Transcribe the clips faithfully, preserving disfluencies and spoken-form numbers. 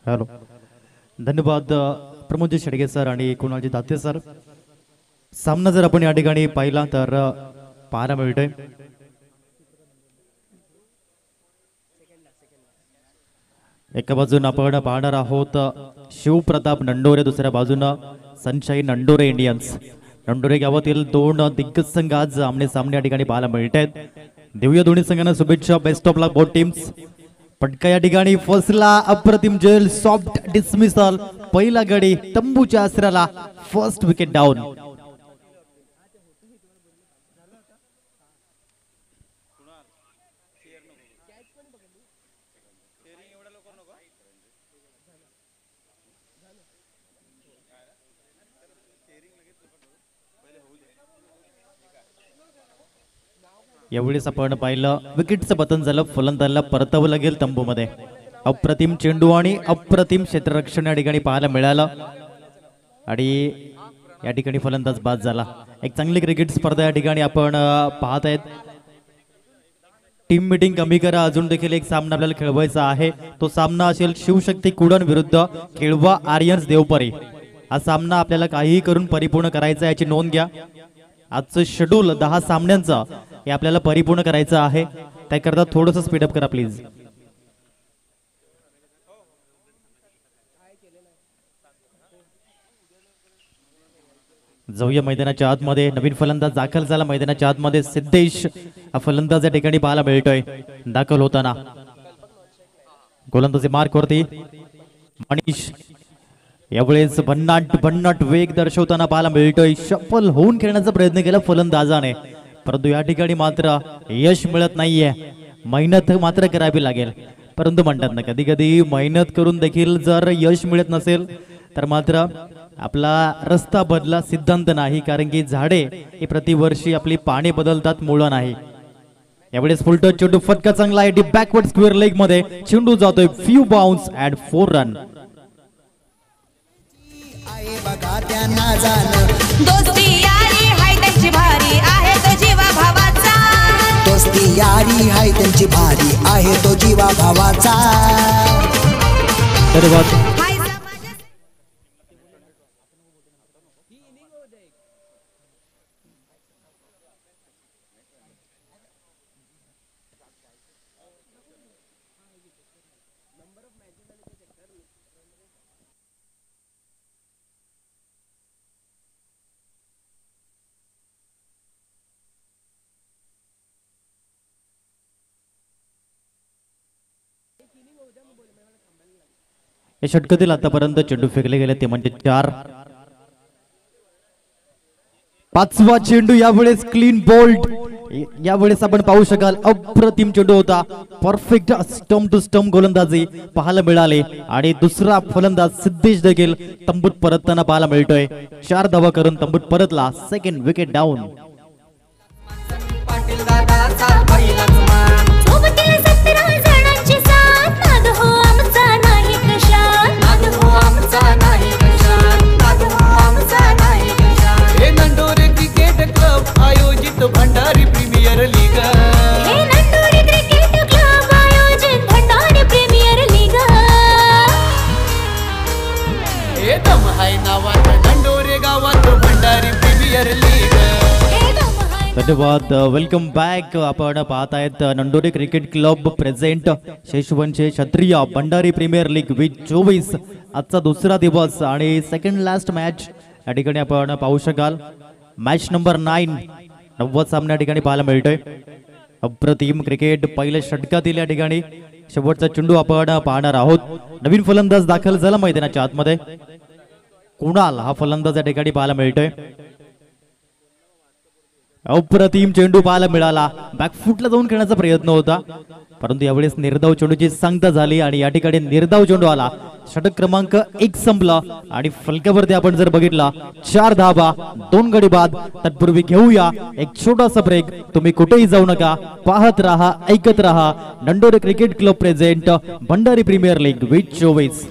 Hello, धन्यवाद Pramod ji Shedge sir आणि कुणालजी Date sir. सामना जर आपण या ठिकाणी पाहिला तर पाहायला मिळतोय एका बाजून आपण पाहणार आहोत शिवप्रताप नंडोरे, दुसऱ्या बाजूनं सनशाईन नंडोरे इंडियन्स. नंडोरे गावातील दोन दिग्गज संघ आज आमने सामने या ठिकाणी पाहायला मिळत आहेत. देऊया दोन्ही संघांना शुभेच्छा. Best of luck both teams. पटका या ठिकाणी फसला, अप्रतिम जेल, सॉफ्ट डिसमिसल. पहिला गडी तंबूच्या आसराला, फर्स्ट विकेट डाऊन. यावेळेस आपण पाहिलं विकेटचं पतन झालं, फलंदाजाला परतावं लागेल तंबूमध्ये. अप्रतिम चेंडू आणि अप्रतिम क्षेत्ररक्षण या ठिकाणी पाहायला मिळालं आणि या ठिकाणी फलंदाज बाद झाला. एक चांगली क्रिकेट स्पर्धा या ठिकाणी आपण पाहत आहेत. टीम मीटिंग कमी करा, अजून देखील एक सामना आपल्याला खेळवायचा आहे. तो सामना असेल शिवशक्ती कुडण विरुद्ध केळवा आर्यन्स देवपरी. हा सामना आपल्याला काहीही करून परिपूर्ण करायचा, याची नोंद घ्या. आजचं शेड्यूल दहा सामन्यांचं हे आपल्याला परिपूर्ण करायचं आहे. त्याकरता थोडंसं स्पीडअप करा प्लीज. जाऊया मैदानाच्या आतमध्ये. नवीन फलंदाज दाखल झाला मैदानाच्या आतमध्ये. सिद्धेश हा फलंदाज या ठिकाणी पाहायला मिळतोय दाखल होताना. गोलंदाजी मार्क वरती मनीष यावेळेस भन्नाट भन्नाट वेग दर्शवताना पाहायला मिळतोय. शफल होऊन खेळण्याचा प्रयत्न केला फलंदाजाने, परंतु या ठिकाणी मात्र यश मिळत नाहीये. मेहनत मात्र करावी लागेल, परंतु म्हणतात ना कधी कधी मेहनत करून देखील जर यश मिळत नसेल तर मात्र आपला रस्ता बदला सिद्धांत नाही, कारण की झाडे ही प्रतिवर्षी आपली पाने बदलतात, मुळं नाही. यावेळेस फुलटच चेंडू, फटका चांगला आहे. बॅकवर्ड स्क्वेअर लेग मध्ये चेंडू जातोय. Few bounce and four run. दोस्ती यारी हाय त्यांची भारी आहे तो जीवा भावाचा. दोस्ती यारी हाय त्यांची भारी आहे तो जीवा भावाचा. धन्यवाद. या षटकातील आतापर्यंत चेंडू फेकले गेले ते म्हणजे चार. पाचवा चेंडू यावेळेस क्लीन बोल्ड. यावेळेस आपण पाहू शकाल अप्रतिम चेंडू होता. परफेक्ट स्टंप टू स्टंप गोलंदाजी पाहायला मिळाले आणि दुसरा फलंदाज सिद्धेश देखील तंबूत परतताना पाहायला मिळतोय. चार धावा करून तंबूत परतला. Second wicket down. Bhandari premier league. हे नंडोरे क्रिकेट क्लब आयोजित भंडारी प्रीमियर लीग. हे दम हाय नावात नंडोरे गावात भंडारी प्रीमियर लीग. धन्यवाद. Welcome back. आपण पाहत आहेत Nandore cricket club present Sheshvanshe Kshatriya Bhandari premier league वीस चोवीस. आजचा दुसरा दिवस आणि सेकंड लास्ट मॅच या ठिकाणी आपण पाहू शकाल. मॅच नंबर नाईन, नव्वद सामने या ठिकाणी पाहायला मिळतोय. अप्रतिम क्रिकेट पहिल्या षटकातील या ठिकाणी शेवटचा चेंडू आपण पाहणार आहोत. नवीन फलंदाज दाखल झाला मैदानाच्या आतमध्ये. कुणाल हा फलंदाज या ठिकाणी पाहायला मिळतोय. अप्रतिम चेंडू पाहायला मिळाला. बॅकफुटला जाऊन खेळण्याचा प्रयत्न होता, परंतु यावेळेस निर्धाव चेंडूची सांगता झाली आणि या ठिकाणी निर्धाव चेंडू आला. षटक क्रमांक एक संपला आणि फलकावरती आपण जर बघितला चार धावा, दोन गडी बाद. तत्पूर्वी घेऊया एक छोटासा ब्रेक. तुम्ही कुठेही जाऊ नका, पाहत राहा, ऐकत राहा Nandore cricket club present Bhandari premier league वीस चोवीस.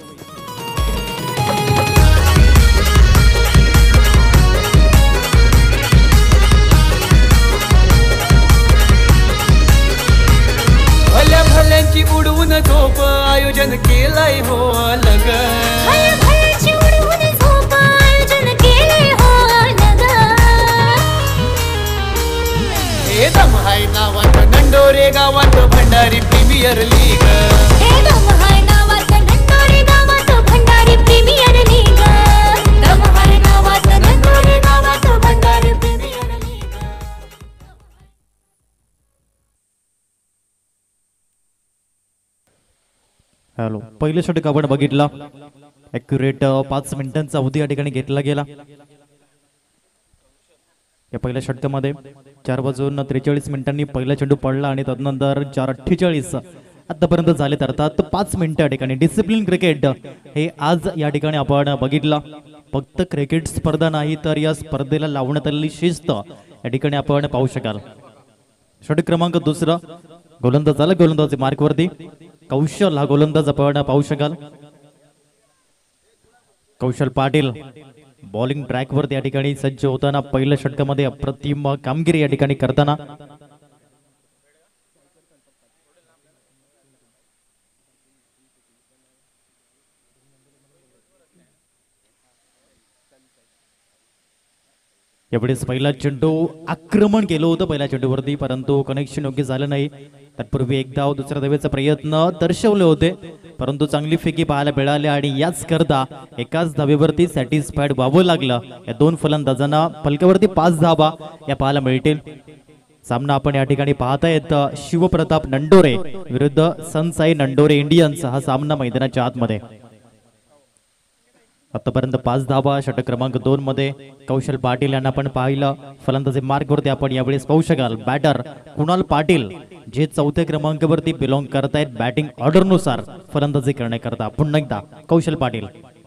भल्यांची उडवून झोप आयोजन आयोजन केलंय हो अलग भय भयाची उडवून झोपा आयोजन केले हो अलग हे दम हाय नावात नंडोरे गावात भंडारी प्रीमियर लीग हे दम हाय नावात नंडोरे गावात भंडारी प्रीमियर लीग दम हाय नावात नंडोरे गावात भंडारी प्रीमियर लीग हॅलो पहिलं षटक आपण बघितला ॲक्युरेट पाच मिनिटांचा अवधी या ठिकाणी घेतला गेला या पहिल्या षटकामध्ये चार वाजून त्रेचाळीस मिनिटांनी पहिला चेंडू पडला आणि तदनंतर चार अठ्ठेचाळीस आतापर्यंत झाले तर अर्थात पाच मिनिटं या ठिकाणी डिसिप्लिन क्रिकेट हे आज या ठिकाणी आपण बघितला फक्त क्रिकेट स्पर्धा नाही तर या स्पर्धेला लावण्यात आलेली शिस्त या ठिकाणी आपण पाहू शकाल षटक क्रमांक दुसरा गोलंदाज झाला गोलंदाजी मार्कवरती कौशल हा गोलंदाज आपण पाहू शकाल कौशल पाटील बॉलिंग ट्रॅकवर या ठिकाणी सज्ज होताना पहिल्या षटकामध्ये अप्रतिम कामगिरी या ठिकाणी करताना यावेळेस पहिला चेंडू आक्रमण केलं होतं पहिल्या चेंडूवरती परंतु कनेक्शन योग्य झालं नाही तत्पूर्वी एक धाव दुसऱ्या धावेचा प्रयत्न दर्शवले होते परंतु चांगली फेकी पाहायला मिळाली आणि याच करता एकाच धावेवरती सॅटिस्फाईड व्हावं लागलं या दोन फलंदाजांना फलकावरती पाच धावा या पाहायला मिळतील सामना आपण या ठिकाणी पाहतायत शिवप्रताप नंडोरे विरुद्ध सनसाई नंडोरे इंडियन्स हा सामना मैदानाच्या आतमध्ये आतापर्यंत पाच धावा षटक क्रमांक दोन मध्ये कौशल पाटील यांना आपण पाहिलं फलंदाजी मार्कवरती आपण यावेळेस पाहू शकाल बॅटर कुणाल पाटील जे चौथ्या क्रमांकावरती बिलॉंग करतायत बॅटिंग ऑर्डर नुसार फलंदाजी करण्याकरता पुन्हा एकदा कौशल पाटील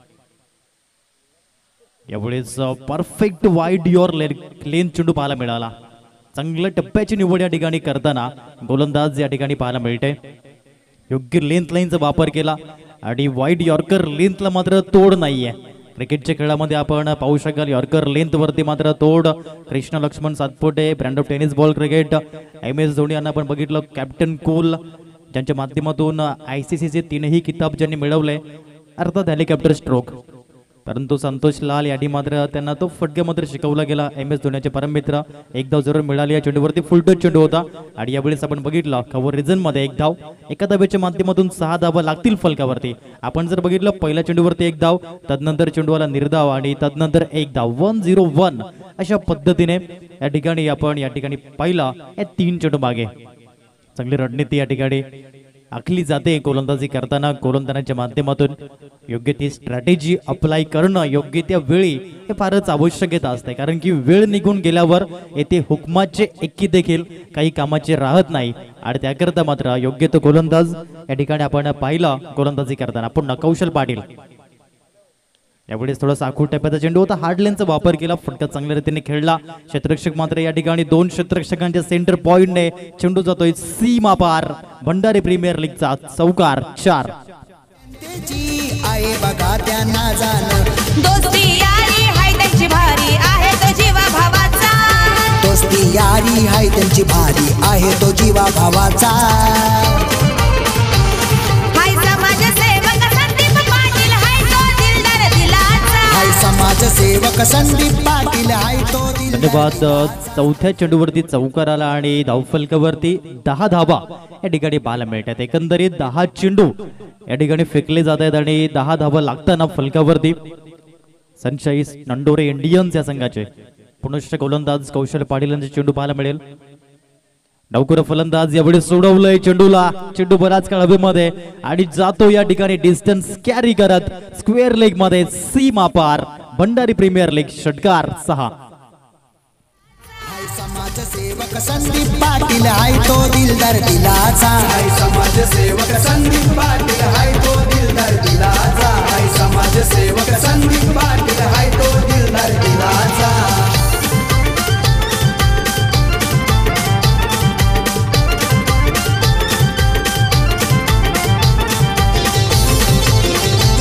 यावेळेस परफेक्ट वाईड युअर लेन चेंडू पाहायला मिळाला चांगल्या टप्प्याची निवड या ठिकाणी करताना गोलंदाज या ठिकाणी पाहायला मिळते योग्य लेंथ लाईनचा वापर केला आणि वाईड यॉर्कर लेंथला मात्र तोड नाहीये क्रिकेटच्या खेळामध्ये आपण पाहू शकाल यॉर्कर लेंथ वरती मात्र तोड Krishna Laxman Satpute brand of tennis ball cricket M S Dhoni यांना आपण बघितलं कॅप्टन कोल ज्यांच्या माध्यमातून आय सी सी चे तीनही किताब ज्यांनी मिळवले अर्थात हेलिकॉप्टर स्ट्रोक परंतु संतोष लाल यांनी मात्र त्यांना तो फटका मात्र शिकवला गेला एम एस धोनीचे परममित्र एक धाव जरूर मिळाली या चेंडूवरती फुलटच चेंडू होता आणि यावेळेस आपण बघितलं कव्हर रिझन मध्ये एक धाव एका धावेच्या माध्यमातून सहा धावा लागतील फलकावरती आपण जर बघितलं पहिल्या चेंडूवरती एक धाव तदनंतर चेंडूवाला निर्धाव आणि तदनंतर एक धाव वन झिरो वन अशा पद्धतीने या ठिकाणी आपण या ठिकाणी पाहिला या तीन चेंडू मागे चांगली रणनीती या ठिकाणी आखली जाते गोलंदाजी करताना गोलंदाजांच्या माध्यमातून योग्य ती स्ट्रॅटेजी अप्लाय करणं योग्य त्या वेळी हे फारच आवश्यकता असते कारण की वेळ निघून गेल्यावर येथे हुकमाचे एक्की देखील काही कामाचे राहत नाही आणि त्याकरता मात्र योग्य तो गोलंदाज या ठिकाणी आपण पाहिला गोलंदाजी करताना पुन्हा कौशल पाटील यावेळेस थोडा साखूड टप्प्याचा चेंडू होता हार्ड लेनचा वापर केला फटका चांगल्या रीतीने खेळला क्षेत्ररक्षक मात्र या ठिकाणी दोन क्षेत्ररक्षकांच्या सेंटर पॉइंटने चेंडू जातोय सीमा पार भंडारी प्रीमियर लीगचा चौकार चार आहे बघा त्यांना जाण दोस्ती यारी हाय त्यांची भारी आहे तो जीवा भावाचा दोस्ती यारी हाय त्यांची भारी आहे तो जीवा भावाचा हाय समाजसेवक संदीप पाटील हाय तो दिलदार दिलाचा हाय समाजसेवक संदीप पाटील हाय तो दिलदार धन्यवाद चौथ्या चेंडूवरती चौकार आला आणि धावफलकावरती दहा धावा या ठिकाणी पाहायला मिळतात एकंदरीत दहा चेंडू या ठिकाणी फेकले जात आहेत आणि दहा धावा लागताना फलकावरती सनशाई नंडोरे इंडियन्स या संघाचे पुनश्च गोलंदाज कौशल पाटील यांचे चेंडू पाहायला मिळेल डावखुरा फलंदाज यावेळी सोडवलंय चेंडूला चेंडू बराच काळ हवेमध्ये आणि जातो या ठिकाणी डिस्टन्स कॅरी करत स्क्वेअर लेग मध्ये सीमा पार भंडारी प्रीमियर लीग षटकार सहा समाजसेवक संदीप पाटील हाय तो दिलदार दिलाचा हाय समाजसेवक संदीप पाटील हाय तो दिलदार दिलाचा हाय समाजसेवक संदीप पाटील हाय तो दिलदार दिलाचा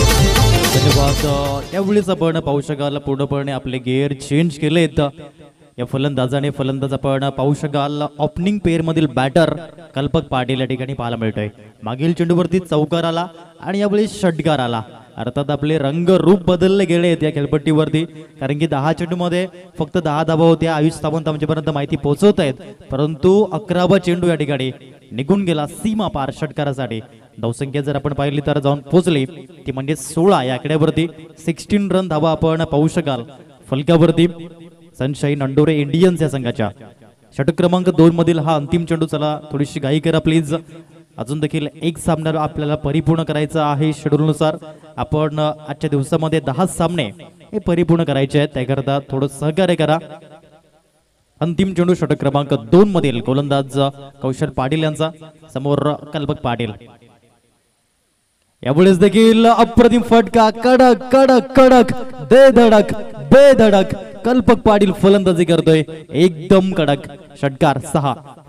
धन्यवाद यावेळेस आपण पाहू शकाल पूर्णपणे आपले गेअर चेंज केलेत या फलंदाजाने फलंदाज आपण पाहू शकाल ओपनिंग पेअर मधील बॅटर कल्पक पाटील या ठिकाणी पाहायला मिळतोय. मागील चेंडूवरती चौकार आला आणि यावेळी षटकार आला. अर्थात आपले रंग रूप बदलले गेले आहेत या खेळपट्टीवरती, कारण की दहा चेंडू मध्ये फक्त दहा धावा होत्या. आयुष सावंत आमच्यापर्यंत माहिती पोहोचवत आहेत, परंतु अकरावा चेंडू या ठिकाणी निघून गेला सीमा पार षटकारासाठी. धावसंख्या जर आपण पाहिली तर जाऊन पोहोचली ती म्हणजे सोळा या आकड्यावरती. सिक्स्टीन रन धावा आपण पाहू शकाल फलकावरती सनशाईन अंडोरे इंडियन्स या संघाच्या. षटक क्रमांक दोन मधील हा अंतिम चेंडू. चला थोडीशी घाई करा प्लीज, अजून देखील एक सामना आपल्याला परिपूर्ण करायचा आहे. शेड्यूलनुसार आपण आजच्या दिवसामध्ये दहा सामने हे परिपूर्ण करायचे आहेत, त्याकरता थोडं सहकार्य करा. अंतिम चेंडू षटक क्रमांक दोन मधील गोलंदाज कौशल पाटील यांचा, समोर कल्पक पाटील. यावेळेस देखील अप्रतिम फटका, कडक कडक कडक दे धडक बे धडक कल्पक पाटील फलंदाजी करतोय एकदम कडक. षटकार सहा.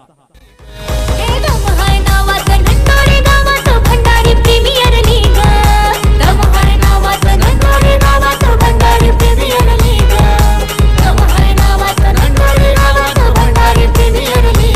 दमहार नावाचं नंदोरे गावाचं भंडारी प्रीमियर लीग. दमहार नावाचं नंदोरे गावाचं भंडारी प्रीमियर लीग. दमहार नावाचं नंदोरे गावाचं भंडारी प्रीमियर लीग.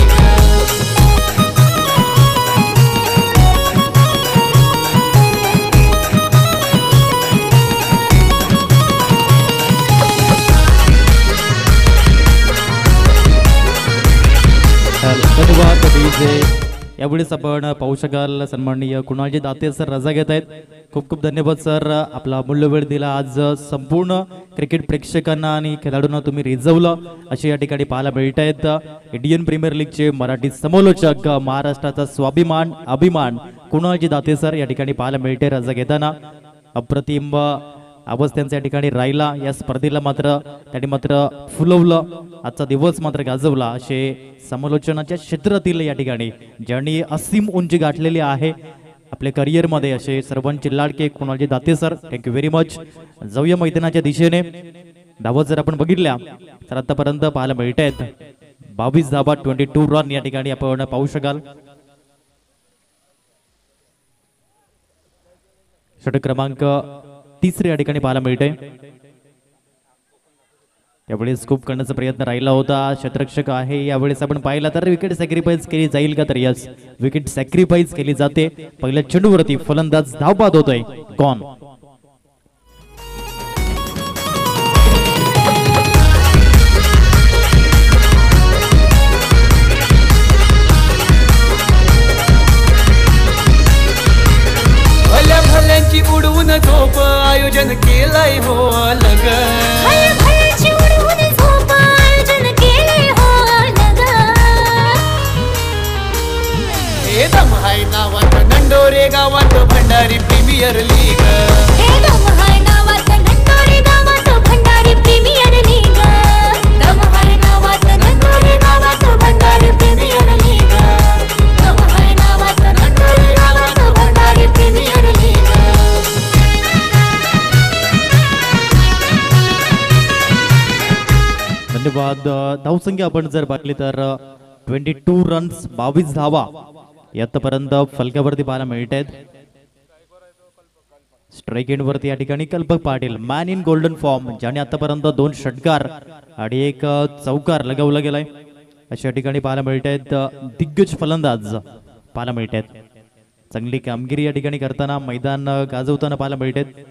धन्यवाद डीजे. यावेळेस आपण पाहू शकाल सन्माननीय कुणालजी दाते सर रजा घेत आहेत. खूप खूप धन्यवाद सर, आपला अमूल्य वेळ दिला. आज संपूर्ण क्रिकेट प्रेक्षकांना आणि खेळाडूंना तुम्ही रिझवलं असे या ठिकाणी पाहायला मिळत आहेत. इंडियन प्रीमियर लीगचे मराठी समोलोचक, महाराष्ट्राचा स्वाभिमान अभिमान कुणालजी दाते सर या ठिकाणी पाहायला मिळते रजा घेताना. अप्रतिम आवाज त्यांचा या ठिकाणी राहिला. या स्पर्धेला मात्र त्यांनी मात्र फुलवलं, आजचा दिवस मात्र गाजवला. असे समालोचनाच्या क्षेत्रातील या ठिकाणी ज्यांनी असीम उंची गाठलेली आहे आपल्या करिअरमध्ये असे सर्वांचे लाडके Kunalji Date sir, thank you very much. जाऊया मैदानाच्या दिशेने. धावा जर आपण बघितल्या तर आतापर्यंत पाहायला मिळत आहेत बावीस धावा, ट्वेंटी टू रन या ठिकाणी आपण पाहू शकाल. षटक क्रमांक तिसरे या ठिकाणी पाहायला मिळते. यावेळेस खूप करण्याचा प्रयत्न राहिला होता. क्षेत्ररक्षक आहे, यावेळेस आपण पाहिला तर विकेट सॅक्रिफाईस केली जाईल का, तर यस विकेट सॅक्रिफाईस केली जाते. पहिल्या चेंडूवरती फलंदाज धावबाद होतोय, गॉन. भल्या भल्यांची उडवून झोप आयोजन केलंय हो अलग. भल्या भल्याची उडवून झोप आयोजन केलंय हो अलग. हे दमहाय नावात नंडोरे गावात भंडारी प्रीमियर लीग. हे दमहार नावाचं नंदोरे गावाचं भंडारी प्रीमियर लीग. दमहार नावाचं नंदोरे गावाचं भंडारी प्रीमियर लीग. दमहार नावाचं नंदोरे गावाचं भंडारी प्रीमियर लीग. धन्यवाद. धावसंख्या आपण जर पाहिली तर ट्वेंटी टू रन्स, बावीस धावा यापर्यंत फलकावरती पाहायला मिळत आहेत. स्ट्राईक एंड वरती या ठिकाणी Kalpak Patil man in golden form, ज्याने आतापर्यंत दोन षटकार आणि एक चौकार लगावला गेलाय अशा या ठिकाणी पाहायला मिळत आहेत. दिग्गज फलंदाज पाहायला मिळत आहेत. चांगली कामगिरी या ठिकाणी करताना, मैदान गाजवताना पाहायला मिळत आहेत.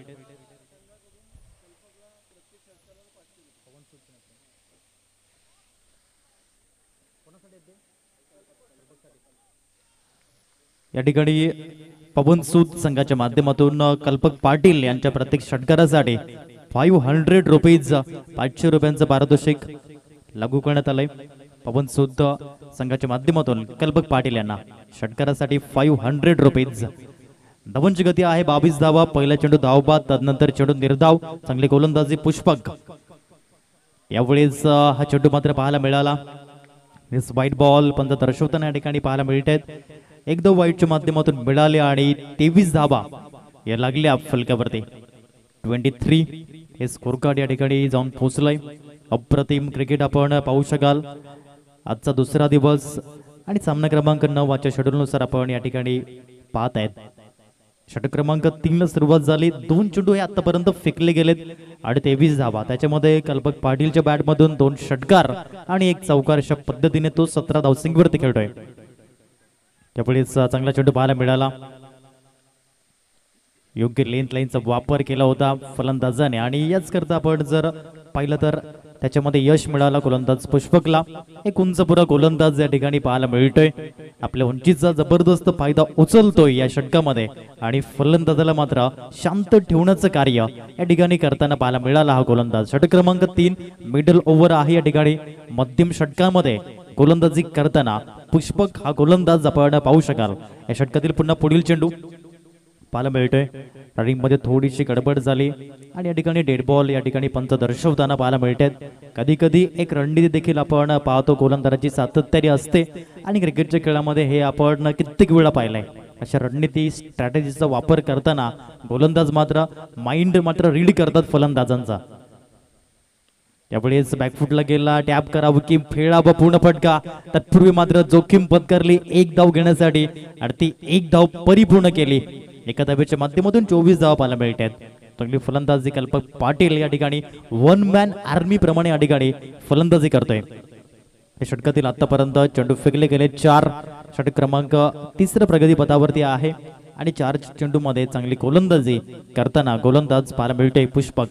या ठिकाणी पवन सूद संघाच्या माध्यमातून कल्पक पाटील यांच्या प्रत्येक षटकारासाठी फाईव्ह हंड्रेड रुपीज पाचशे रुपयांचं पारितोषिक लागू करण्यात आलंय. पवन सूद संघाच्या माध्यमातून कल्पक पाटील यांना षटकारासाठी फाईव्ह हंड्रेड रुपीज. धावांची गती आहे बावीस धावा. पहिला चेंडू धावबाद, तदनंतर चेंडू निर्धाव. चांगली गोलंदाजी पुष्पक. यावेळेस हा चेंडू मात्र पाहायला मिळाला. व्हाईट बॉल पंत दर्शवताना या ठिकाणी पाहायला मिळत आहेत. एकदम वाईटच्या माध्यमातून मिळाले आणि तेवीस धावा या लागल्या फलकावरती. ट्वेंटी थ्री हे स्कोर कार्ड या ठिकाणी जाऊन पोहोचलंय. अप्रतिम क्रिकेट आपण पाहू शकाल. आजचा दुसरा दिवस आणि सामना क्रमांक नऊ आजच्या शेड्यूलनुसार आपण या ठिकाणी पाहत आहेत. षटक क्रमांक तीन ला सुरुवात झाली. दोन चेंडू हे आतापर्यंत फेकले गेलेत आणि तेवीस धावा. त्याच्यामध्ये कल्पक पाटीलच्या बॅट मधून दोन षटकार आणि एक चौकार अशा पद्धतीने तो सतरा धावसंख्येवरती खेळतोय. त्यावेळेस चांगला चेंडू पाहायला मिळाला. योग्य लेंथ लाईनचा वापर केला होता फलंदाजाने आणि याच करता आपण जर पाहिलं तर त्याच्यामध्ये यश मिळाला गोलंदाज पुष्पकला. एक उंचपुरा गोलंदाज या ठिकाणी पाहायला मिळतोय. आपल्या उंचीचा जबरदस्त फायदा उचलतोय या षटकामध्ये आणि फलंदाजाला मात्र शांत ठेवण्याचं कार्य या ठिकाणी करताना पाहायला मिळाला हा गोलंदाज. षटक क्रमांक तीन मिडल ओव्हर आहे या ठिकाणी. मध्यम षटकामध्ये गोलंदाजी करताना पुष्पक हा गोलंदाज आपण पाहू शकाल. या षटकातील पुन्हा पुढील चेंडू पाहायला मिळतोय. रनिंग मध्ये थोडीशी गडबड झाली आणि या ठिकाणी डेड बॉल या ठिकाणी पंच दर्शवताना पाहायला मिळतात. कधी कधी एक रणनीती देखील आपण पाहतो गोलंदाजाची सातत्याने असते आणि क्रिकेटच्या खेळामध्ये हे आपण कित्येक वेळा पाहिलंय. अशा रणनीती स्ट्रॅटेजीचा वापर करताना गोलंदाज मात्र माइंड मात्र रीड करतात फलंदाजांचा. त्यावेळेस बॅकफुटला गेला. टॅप करावं की फेळावं पूर्ण फटका. तत्पूर्वी मात्र जोखीम पत्करली एक धाव घेण्यासाठी आणि ती एक धाव परिपूर्ण केली. एका धावेच्या माध्यमातून चोवीस धावा पाहायला मिळतात. चांगली फलंदाजी कल्पक पाटील या ठिकाणी वन मॅन आर्मी प्रमाणे या ठिकाणी फलंदाजी करतोय. या षटकातील आतापर्यंत चेंडू फेकले गेले चार. षटक क्रमांक तिसऱ्या प्रगती पथावरती आहे आणि चार चेंडू मध्ये चांगली गोलंदाजी करताना गोलंदाज पाहायला मिळतोय पुष्पक.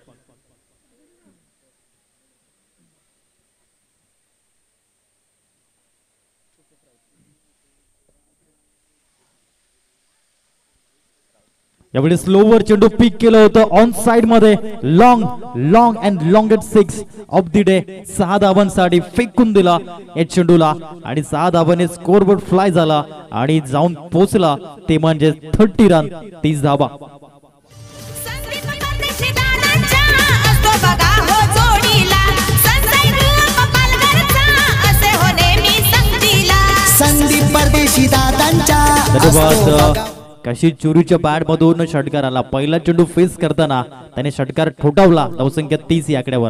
यावेळी स्लोवर चेंडू पिक केलं होतं ऑन साइड मध्ये. Long long and longest six of the day. सहा धावांसाठी फेकून दिला या चेंडूला आणि सहा धावाने स्कोरबोर्ड फ्लाय झाला आणि जाऊन पोहोचला ते म्हणजे थर्टी रन तीस धावा. संदीप परदेशी दादांच्या असतो बघा हो जोडीला. संजय ग्रुप पालघरचा असे हो नेहमी संगतीला. संदीप परदेशी दादांच्या धन्यवाद. कशी चोरीच्या बॅट मधून षटकार आला. पहिला चेंडू फेस करताना त्याने षटकार ठोठावला. धावसंख्या तीस या आकड्यावर.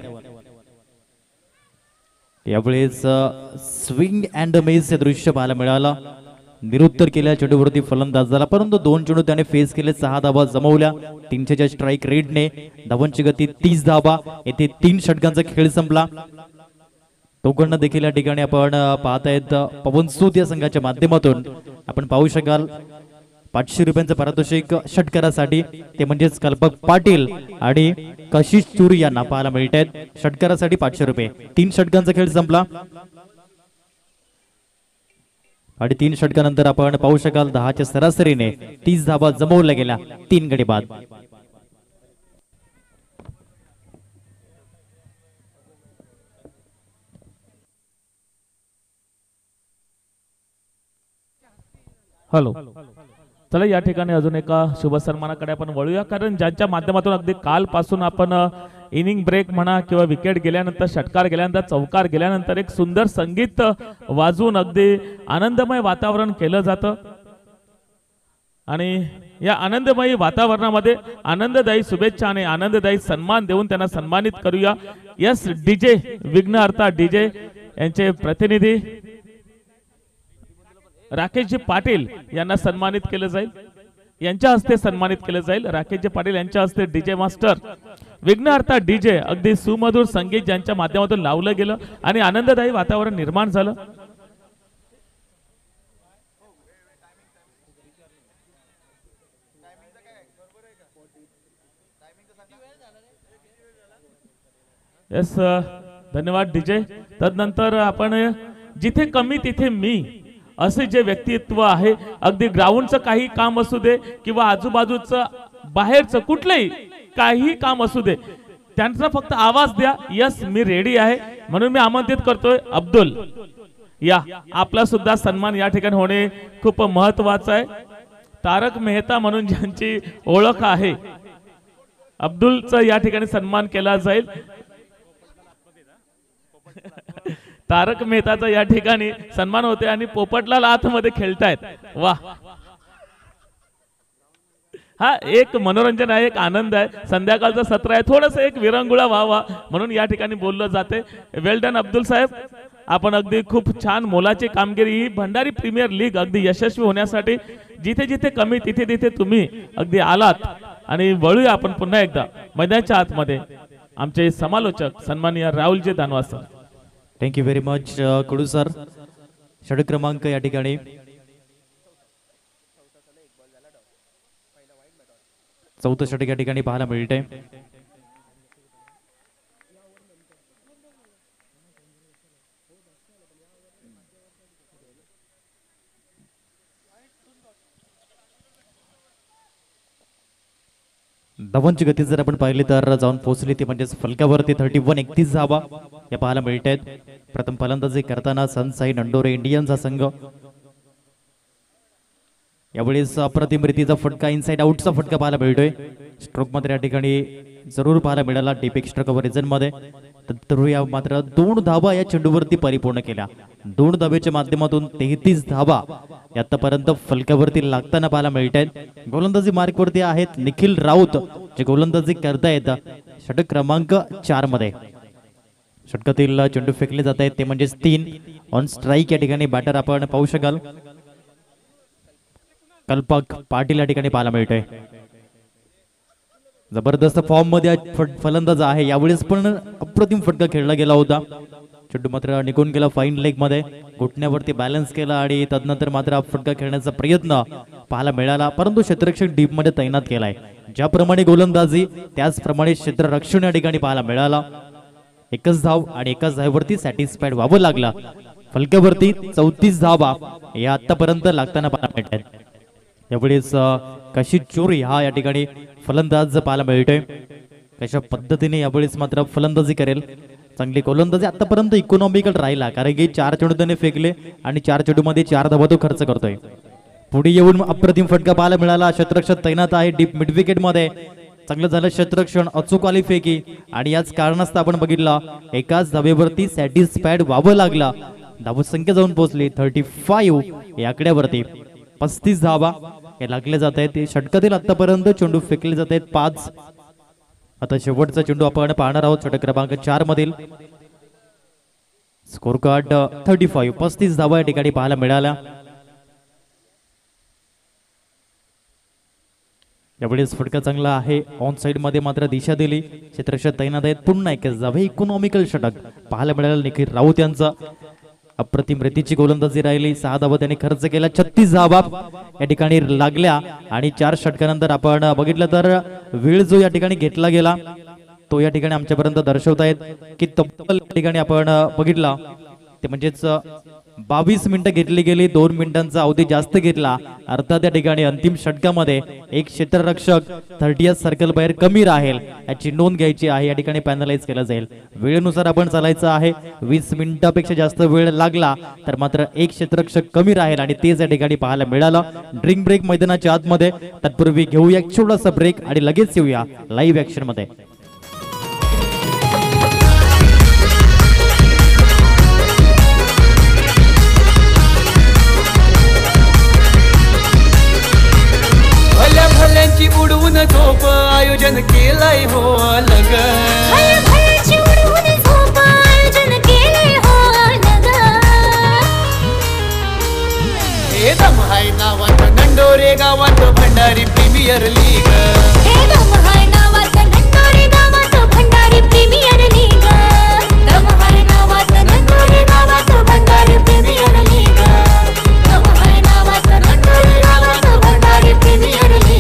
यावेळेस स्विंग अँड मिस हे दृश्य पाहायला मिळालं. निरुत्तर केल्या चेंडूवरती फलंदाजाला परंतु दोन चेंडू त्याने फेस केले. सहा धावा जमवल्या. तीनशेच्या स्ट्राईक रेटने धावांची गती तीस धावा. येथे तीन षटकांचा खेळ संपला. दोघांना देखील या ठिकाणी आपण पाहतायत पवन सूद या संघाच्या माध्यमातून आपण पाहू शकाल पाचशे रुपयांचं पारितोषिक षटकारासाठी ते म्हणजेच कल्पक पाटील आणि कशिश चुरी यांना पाहायला मिळत आहेत. षटकारासाठी पाचशे रुपये. तीन षटकांचा खेळ संपला आणि तीन षटकानंतर आपण पाहू शकाल दहाच्या सरासरीने तीस धावा जमवल्या गेल्या तीन गडी बाद. हॅलो, चला या ठिकाणी अजून एका शुभ सन्मानाकडे आपण वळूया. कारण ज्यांच्या माध्यमातून अगदी कालपासून आपण इनिंग ब्रेक म्हणा किंवा विकेट गेल्यानंतर षटकार गेल्यानंतर चौकार गेल्यानंतर एक सुंदर संगीत वाजवून अगदी आनंदमय वातावरण केलं जातं आणि या आनंदमयी वातावरणामध्ये आनंददायी शुभेच्छा आणि आनंददायी सन्मान देऊन त्यांना सन्मानित करूया. यस डीजे विघ्नहर्ता डीजे यांचे प्रतिनिधी राकेशजी पाटील यांना सन्मानित केलं जाईल. यांच्या हस्ते सन्मानित केलं जाईल. राकेशजी पाटील यांच्या हस्ते डीजे मास्टर विघ्नहर्ता डीजे अगदी सुमधुर संगीत ज्यांच्या माध्यमातून लावलं गेलं आणि आनंददायी वातावरण निर्माण झालं. यस धन्यवाद डीजे. तदनंतर आपण जिथे कमी तिथे मी असे जे व्यक्तित्व आहे अगदी ग्राउंडचं काही काम असू दे किंवा आजूबाजूचं बाहेरचं कुठलंही काही काम असू दे त्यांचा फक्त आवाज द्या. यस मी रेडी आहे. म्हणून मी आमंत्रित करतोय अब्दुल या आपला सुद्धा सन्मान या ठिकाणी होणे खूप महत्वाचं आहे. तारक मेहता म्हणून ज्यांची ओळख आहे अब्दुलचा या ठिकाणी सन्मान केला जाईल. तारक मेहताचा या ठिकाणी सन्मान होते आणि पोपटलाल आतमध्ये खेळतायत. वा, हा एक मनोरंजन आहे, एक आनंद आहे. संध्याकाळचं सत्र आहे, थोडस एक विरंगुळा व्हावा म्हणून या ठिकाणी बोललं जाते. वेल डन अब्दुल साहेब. आपण अगदी खूप छान मोलाची कामगिरी ही भंडारी प्रीमियर लीग अगदी यशस्वी होण्यासाठी जिथे जिथे कमी तिथे तिथे तुम्ही अगदी आलात आणि वळूया आपण पुन्हा एकदा मैदानाच्या आतमध्ये आमचे समालोचक सन्माननीय राहुलजी दानवा सर. थँक्यू व्हेरी मच कडू सर. षटक क्रमांक या ठिकाणी चौथं षटक या ठिकाणी पाहायला मिळते. धावांची गती जर आपण पाहिली तर जाऊन पोहोचली ती म्हणजेच फलकावरती थर्टी वन एकतीस धावा या पाहायला मिळत आहेत. प्रथम फलंदाजी करताना सनसाई नंडोरे इंडियन्सचा संघ यावेळेस अप्रतिम रीतीचा फटका इनसाइड आउटचा फटका पाहायला मिळतोय. स्ट्रोक मध्ये या ठिकाणी जरूर पाहायला मिळाला डीप एक्स्ट्रा कव्हरेजन मध्ये. तर या मात्र दोन धावा या चेंडूवरती परिपूर्ण केल्या. दोन धावेच्या माध्यमातून तेहतीस धावा आतापर्यंत फलकावरती लागताना पाहायला मिळत आहेत. गोलंदाजी मार्क वरती आहेत निखिल राऊत जे गोलंदाजी करतायत षटक क्रमांक चार मध्ये. षटकातील चेंडू फेकले जात आहेत ते म्हणजेच तीन. ऑन स्ट्राईक या ठिकाणी बॅटर आपण पाहू शकाल कल्पक पाटील या ठिकाणी पाहायला मिळतोय. जबरदस्त फॉर्म मध्ये फलंदाज आहे. यावेळेस पण अप्रतिम फटका खेळला गेला होता. चेंडू मात्र निघून गेला फाईन लेग मध्ये. घुटण्यावरती बॅलन्स केला आणि तदनंतर मात्र फटका खेळण्याचा प्रयत्न पाहायला मिळाला परंतु क्षेत्ररक्षक डीप मध्ये तैनात केलाय. ज्याप्रमाणे गोलंदाजी त्याचप्रमाणे क्षेत्ररक्षण या ठिकाणी पाहायला मिळाला. एकच धाव आणि एकाच धावेवरती सॅटिस्फाईड व्हावं लागला. फलकावरती चौतीस धावा या आतापर्यंत लागताना पाहायला मिळतात. यावेळेस कशी चोरी हा या ठिकाणी फलंदाज पाहायला मिळतोय. कशा पद्धतीने यावेळेस मात्र फलंदाजी करेल. चांगली गोलंदाजी आतापर्यंत इकॉनॉमिकल राहिला कारण की चार चेंडू त्याने फेकले आणि चार चेंडू मध्ये चार धावा तो खर्च करतोय. पुढे येऊन अप्रतिम फटका पाहायला मिळाला. क्षेत्ररक्षक तैनात आहे डीप मिड विकेट मध्ये. चांगलं झालं क्षेत्ररक्षण अचूक आली फेकी आणि याच कारणास्तव आपण बघितलं एकाच धावेवरती सॅटिस्फाईड व्हावं लागला. धावसंख्या जाऊन पोहोचली थर्टी फाईव्ह या आकड्यावरती. पस्तीस धावा हे लागले जात आहेत. षटकातील आतापर्यंत चेंडू फेकले जात आहेत पाच. आता शेवटचा चेंडू आपण पाहणार आहोत षटक क्रमांक चार मधील. स्कोर कार्ड थर्टी फाईव्ह पस्तीस धावा या ठिकाणी पाहायला मिळाल्या. यावेळेस फटका चांगला आहे. ऑन साइड मध्ये मात्र दिशा दिली. क्षेत्ररक्षक तैनात आहेत. पुन्हा एक जावे इकॉनॉमिकल षटक पाहायला मिळालं निखिल राऊत यांचा. अप्रतिम रीतीची गोलंदाजी राहिली. सहा धावा त्यांनी खर्च केला. छत्तीस धावा या ठिकाणी लागल्या आणि चार षटकानंतर आपण बघितलं तर वेळ जो या ठिकाणी घेतला गेला तो या ठिकाणी आमच्यापर्यंत दर्शवतायत की तब्बल ठिकाणी आपण बघितला ते म्हणजेच बावीस मिनिटं घेतली गेली. दोन मिनिटांचा अवधी जास्त घेतला. अर्थात या ठिकाणी अंतिम षटकामध्ये एक क्षेत्ररक्षक थर्टी सर्कल बाहेर कमी राहील याची नोंद घ्यायची आहे. या ठिकाणी पॅनलाइज केलं जाईल. वेळेनुसार आपण चालायचं आहे. वीस मिनिटापेक्षा जास्त वेळ लागला तर मात्र एक क्षेत्ररक्षक कमी राहील आणि तेच या ठिकाणी पाहायला मिळालं. ड्रिंक ब्रेक मैदानाच्या आतमध्ये. तत्पूर्वी घेऊया एक छोटासा ब्रेक आणि लगेच येऊया लाईव्ह ऍक्शन मध्ये. भल्यांची उडवून झोप आयोजन केलंय हो अलग. भल्याची उडवून झोप आयोजन केलंय हो अलग. हे दम हाय नावात नंडोरे गावात भंडारी प्रीमियर लीग. हे दम हाय नावात नंडोरे गावात भंडारी प्रीमियर लीग. दम हाय नावात नंडोरे गावात भंडारी प्रीमियर लीग. दम हाय नावात नंडोरे गावात भंडारी प्रीमियर लीग.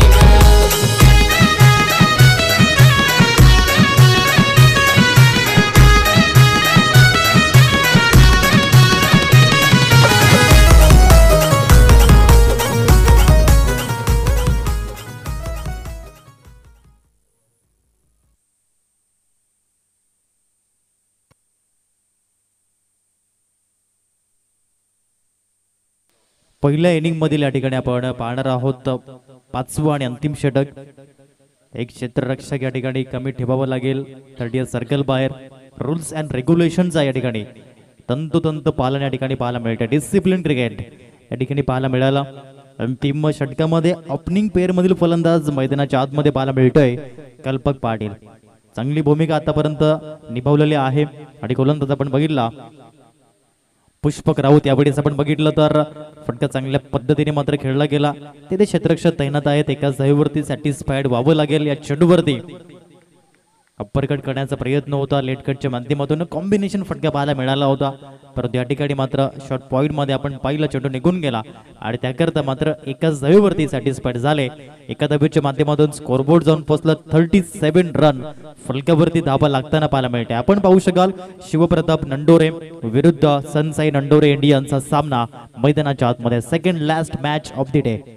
पहिल्या इनिंग मधील या ठिकाणी आपण पाहणार आहोत पाचवं आणि अंतिम षटक. एक क्षेत्ररक्षक या ठिकाणी कमी ठेवावं लागेल. थर्टी सर्कल बाहेर. रूल्स अँड रेग्युलेशनचा या ठिकाणी तंतोतंत पालन या ठिकाणी पाहायला मिळतं. डिसिप्लिन क्रिकेट या ठिकाणी पाहायला मिळाला. अंतिम षटकामध्ये ओपनिंग पेअर मधील फलंदाज मैदानाच्या आतमध्ये पाहायला मिळतोय कल्पक पाटील. चांगली भूमिका आतापर्यंत निभावलेली आहे आणि गोलंदाज आपण बघितला पुष्पक राऊत यावेळेस आपण बघितलं तर फटका चांगल्या पद्धतीने मात्र खेळला गेला. तिथे क्षेत्ररक्षक तैनात आहेत, एका धावेवरती सॅटिस्फाईड व्हावं लागेल. या चेंडूवरती अप्पर कट करण्याचा प्रयत्न होता, लेट कटच्या माध्यमातून कॉम्बिनेशन फटका पाहायला मिळाला होता, परंतु या ठिकाणी मात्र शॉर्ट पॉईंट मध्ये आपण पाहिलं चेंडू निघून गेला आणि त्याकरता मात्र एकाच धावेवरती सॅटिस्फाईड झाले. एका धावेच्या माध्यमातून स्कोरबोर्ड जाऊन पोहोचलं थर्टी सेव्हन रन. फलकावरती धाबा लागताना पाहायला मिळते. आपण पाहू शकाल शिवप्रताप नंडोरे विरुद्ध सनसाई नंडोरे इंडियन्सचा सामना मैदानाच्या आतमध्ये, second last match of the day.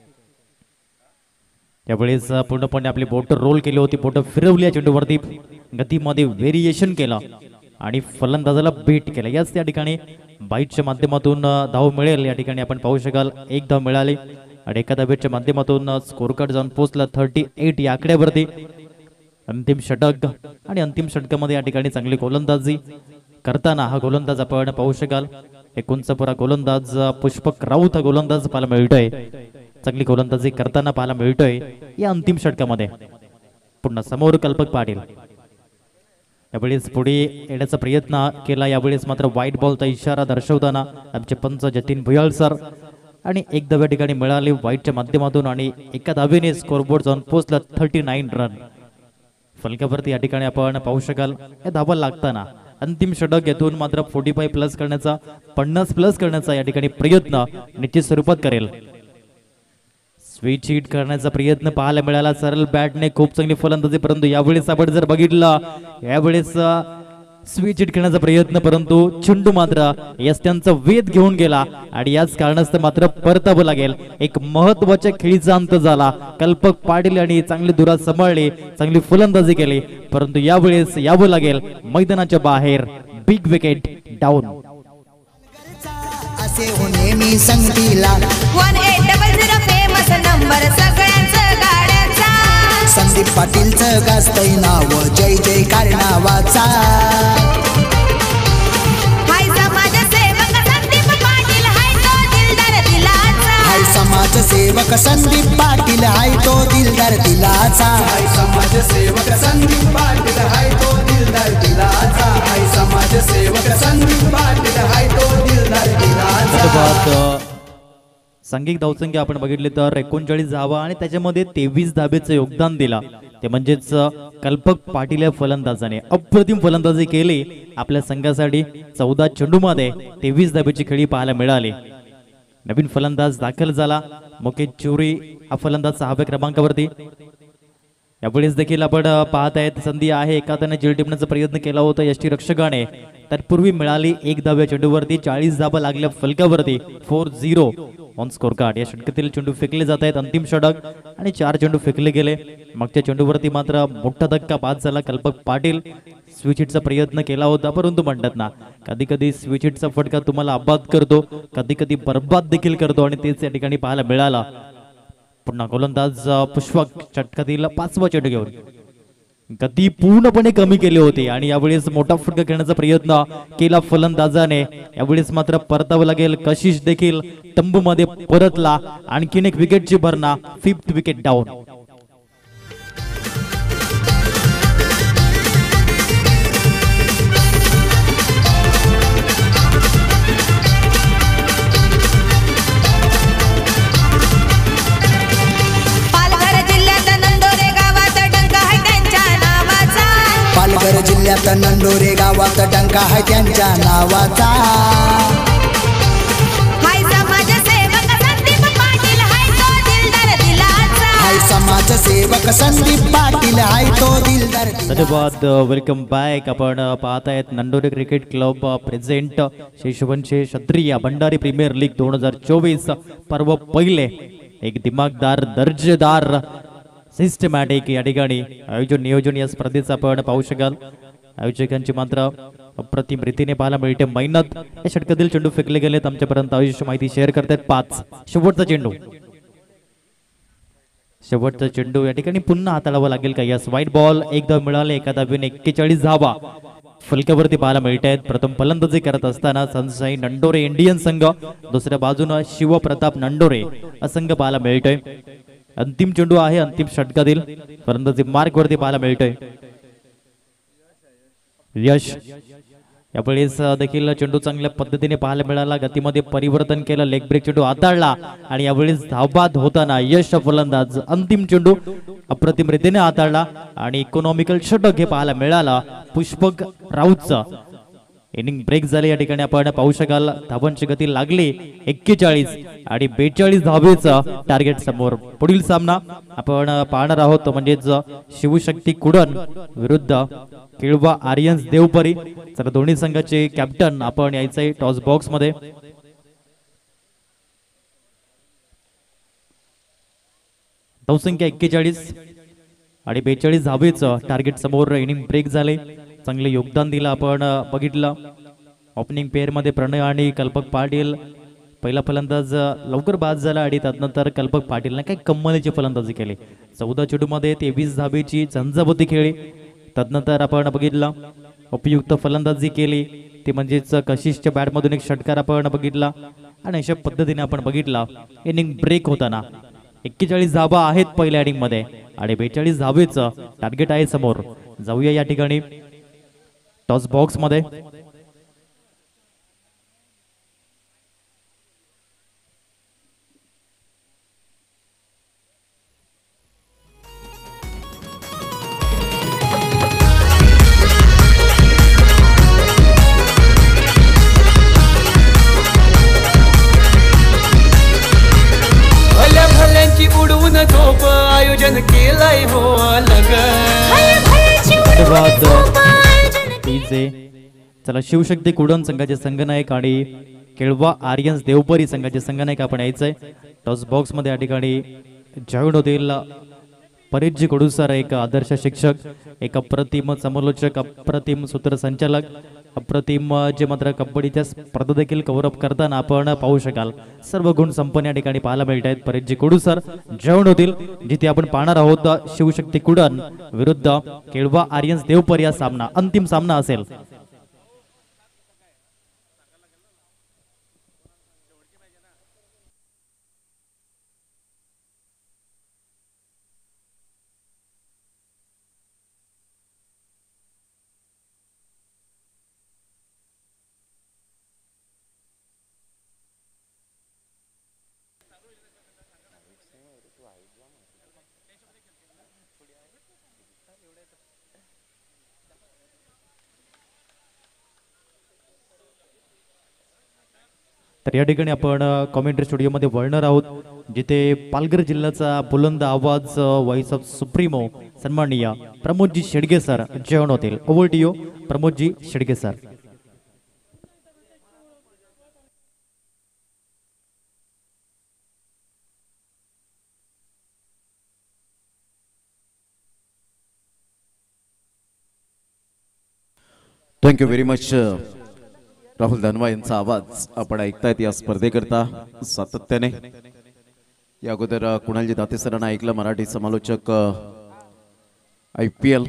त्यावेळेस पूर्णपणे आपली बोट रोल केली होती, बोट फिरवली, चेंडूवरती गतीमध्ये व्हेरिएशन केलं आणि फलंदाजाला बीट केलं. याच त्या ठिकाणी बाईटच्या माध्यमातून धाव मिळेल. या ठिकाणी आपण पाहू शकाल एक धाव मिळाली आणि एका धावेच्या माध्यमातून स्कोर कार्ड जाऊन पोहोचला थर्टी एट या आकड्यावरती. अंतिम षटक आणि अंतिम षटकामध्ये या ठिकाणी चांगली गोलंदाजी करताना हा गोलंदाज आपण पाहू शकाल एकोणचा पुरा गोलंदाज पुष्पक राऊत हा गोलंदाज पाहायला मिळतोय. चांगली गोलंदाजी करताना पाहायला मिळतोय या अंतिम षटकामध्ये. पुन्हा समोर कल्पक पाटील यावेळेस पुढे येण्याचा प्रयत्न केला. यावेळेस मात्र व्हाईट बॉलचा इशारा दर्शवताना आमचे पंच जतीन भुयाळ सर आणि एक धाव या ठिकाणी मिळाली व्हाईटच्या माध्यमातून आणि एका धावेने स्कोरबोर्ड जाऊन पोहोचला थर्टी नाईन रन. फलकावरती या ठिकाणी आपण पाहू शकाल या धावा लागताना अंतिम षटक येथून मात्र फोर्टी फाय प्लस करण्याचा, पन्नास प्लस करण्याचा या ठिकाणी प्रयत्न निश्चित स्वरूपात करेल. स्वीट शीट करण्याचा प्रयत्न पाहायला मिळाला. सरळ बॅटने खूप चांगली फलंदाजी, परंतु यावेळेस आपण जर बघितलं यावेळेस स्वीट शीट करण्याचा प्रयत्न, परंतु चेंडू मात्र यष्ट्यांचा वेध घेऊन गेला आणि याच कारणास्तव मात्र परतावं लागेल. एक महत्वाच्या खेळीचा अंत झाला. कल्पक पाटील आणि चांगली धुरा सांभाळली, चांगली फलंदाजी केली, परंतु यावेळेस यावं लागेल मैदानाच्या बाहेर. Big wicket down. असे होणे मी संगतीला one eight double zero famous number सगळ्यांचं गाड्यांचा. संदीप पाटीलचं गाजतय नाव, जय जय कारणावाचा. हाय समाजसेवक संदीप पाटील हाय तो दिलदार दिलाचा. हाय समाजसेवक संदीप पाटील हाय तो दिलदार दिलाचा. हाय समाजसेवक संदीप पाटील हाय तो दिलदार दिलाचा. हाय समाजसेवक संदीप पाटील हाय तो दिलदार दिलाचा. सांघिक धावसंख्या आपण बघितली तर एकोणचाळीस धावा आणि त्याच्यामध्ये तेवीस धाबेचं योगदान दिला. ते म्हणजेच कल्पक पाटील या फलंदाजाने अप्रतिम फलंदाजी केली. आपल्या संघासाठी चौदा चेंडूमध्ये तेवीस धाबेची खेळी पाहायला मिळाली. नवीन फलंदाज दाखल झाला मुकेश चोरी हा फलंदाज सहाव्या क्रमांकावरती. यावेळेस देखील आपण पाहत आहेत संधी आहे, एका त्याने जेल टिपण्याचा प्रयत्न केला होता यष्टी रक्षकाने, तत्पूर्वी मिळाली एक धाव्या चेंडूवरती. चाळीस धाबा लागल्या फलकावरती. Four zero on score card. या षटकातील चेंडू फेकले जात आहेत. अंतिम षटक आणि चार चेंडू फेकले गेले. मागच्या चेंडूवरती मात्र मोठा धक्का बाद झाला. कल्पक पाटील स्विच हिटचा प्रयत्न केला होता, परंतु म्हणतात ना कधी कधी स्विच हिटचा फटका तुम्हाला आबाद करतो, कधी कधी बर्बाद देखील करतो आणि तेच या ठिकाणी पाहायला मिळाला. पुन्हा गोलंदाज पुष्पक षटकातील पाचवा चेंडू घेऊन गती पूर्णपणे कमी केली होती आणि यावेळेस मोठा फटका खेळण्याचा प्रयत्न केला फलंदाजाने. यावेळेस मात्र परतावं लागेल. कशिश देखील तंबू मध्ये परतला. आणखीन एक विकेटची भरणा. Fifth wicket down. पालघर जिल्ह्यात नंडोरे गावात डंका आहे त्यांच्या नावाचा. हाय समाजसेवक संदीप पाटील हाय तो दिलदार दिलाचा. हाय समाजसेवक संदीप पाटील हाय तो दिलदार. धन्यवाद. Welcome back. आपण पाहत आहेत Nandore cricket club present Sheshvanshe Kshatriya Bhandari premier league दोन हजार चोवीस पर्व पहिले. एक दिमागदार दर्जेदार सिस्टमॅटिक या ठिकाणी आयोजन नियोजन या स्पर्धेचं आपण पाहू शकाल. आयोजकांची मात्र अप्रतिम रीतीने पाहायला मिळते मेहनत. या षटकातील चेंडू फेकले गेलेत. आमच्यापर्यंत आयुष्य माहिती शेअर करतात. पाच शेवटचा चेंडू शेवटचा चेंडू या ठिकाणी पुन्हा हाताळावा लागेल का? Yes, white ball. एक धाव मिळाले. एका धावेने एक्केचाळीस धावा फलकावरती पाहायला मिळत आहेत. प्रथम फलंदाजी करत असताना सनसाई नंडोरे इंडियन संघ, दुसऱ्या बाजूने शिवप्रताप नंडोरे हा संघ पाहायला मिळतोय. अंतिम चेंडू आहे. अंतिम षटकातील फलंदाजी मार्क वरती पाहायला मिळतोय. यश यावेळेस देखील चेंडू चांगल्या पद्धतीने पाहायला मिळाला, गतीमध्ये परिवर्तन केलं, लेग ब्रेक चेंडू हाताळला आणि यावेळेस धावबाद होताना यश फलंदाज अंतिम चेंडू अप्रतिम रीतीने हाताळला आणि इकॉनॉमिकल षटक हे पाहायला मिळाला पुष्पक राऊतचा. इनिंग ब्रेक झाले या ठिकाणी आपण पाहू शकाल, धावांची गती लागली एक्केचाळीस आणि बेचाळीस धावेचं टार्गेट समोर. पुढील सामना आपण पाहणार आहोत म्हणजेच शिवशक्ती कुडण विरुद्ध किळवा आर्यन्स देवपरी. तर दोन्ही संघाचे कॅप्टन आपण यायचंय टॉस बॉक्स मध्ये. धावसंख्या एक्केचाळीस आणि बेचाळीस धावेचं टार्गेट समोर. इनिंग ब्रेक झाले, चांगले योगदान दिलं आपण बघितलं. ओपनिंग पेअर मध्ये प्रणय आणि कल्पक पाटील, पहिला फलंदाज लवकर बाद झाला आणि त्यानंतर कल्पक पाटीलने काही कम्मलीची फलंदाजी केली. चौदा चेंडू मध्ये तेवीस धावेची झंझावती खेळली. त्यानंतर आपण बघितलं उपयुक्त फलंदाजी केली ती म्हणजेच कशिशच्या बॅटमधून एक षटकार आपण बघितला आणि अशा पद्धतीने आपण बघितला इनिंग ब्रेक होताना एक्केचाळीस धावा आहेत पहिल्या इनिंग मध्ये आणि बेचाळीस धावेचं टार्गेट आहे समोर. जाऊया या ठिकाणी टॉस बॉक्स मध्ये. भल्या भल्यांची उडवून झोप आयोजन केलंय हो अलग. चला, शिवशक्ती कुडण संघाचे संघनायक आणि केळवा आर्यन्स देवपरी संघाचे संघनायक आपण यायचंय टॉस बॉक्स मध्ये. या ठिकाणी जॉईन होतील परेशजी कडूसर, एक आदर्श शिक्षक, एक अप्रतिम समालोचक, अप्रतिम सूत्रसंचालक, अप्रतिम जे मात्र कबड्डीच्या स्पर्धा देखील कव्हर अप करताना आपण पाहू शकाल. सर्व गुण संपन्न या ठिकाणी पाहायला मिळत आहेत. परेशजी कडूसर जॉईन होतील, जिथे आपण पाहणार आहोत शिवशक्ती कुडण विरुद्ध केळवा आर्यन्स देवपरी. हा सामना अंतिम सामना असेल. तर या ठिकाणी आपण कॉमेंट्री स्टुडिओमध्ये वळणार आहोत, जिथे पालघर जिल्ह्याचा बुलंद आवाज व्हॉइस ऑफ सुप्रीमो सन्माननीय प्रमोदजी शेडगे सर जेवण होतील. Over to you Pramodji Shedge sir. Thank you very much. Rahul Dhanwa यांचा आवाज आपण ऐकतायत या स्पर्धेकरता सातत्याने. या अगोदर कुणालजी दाते सरांना ऐकलं, मराठी समालोचक, आय पी एल.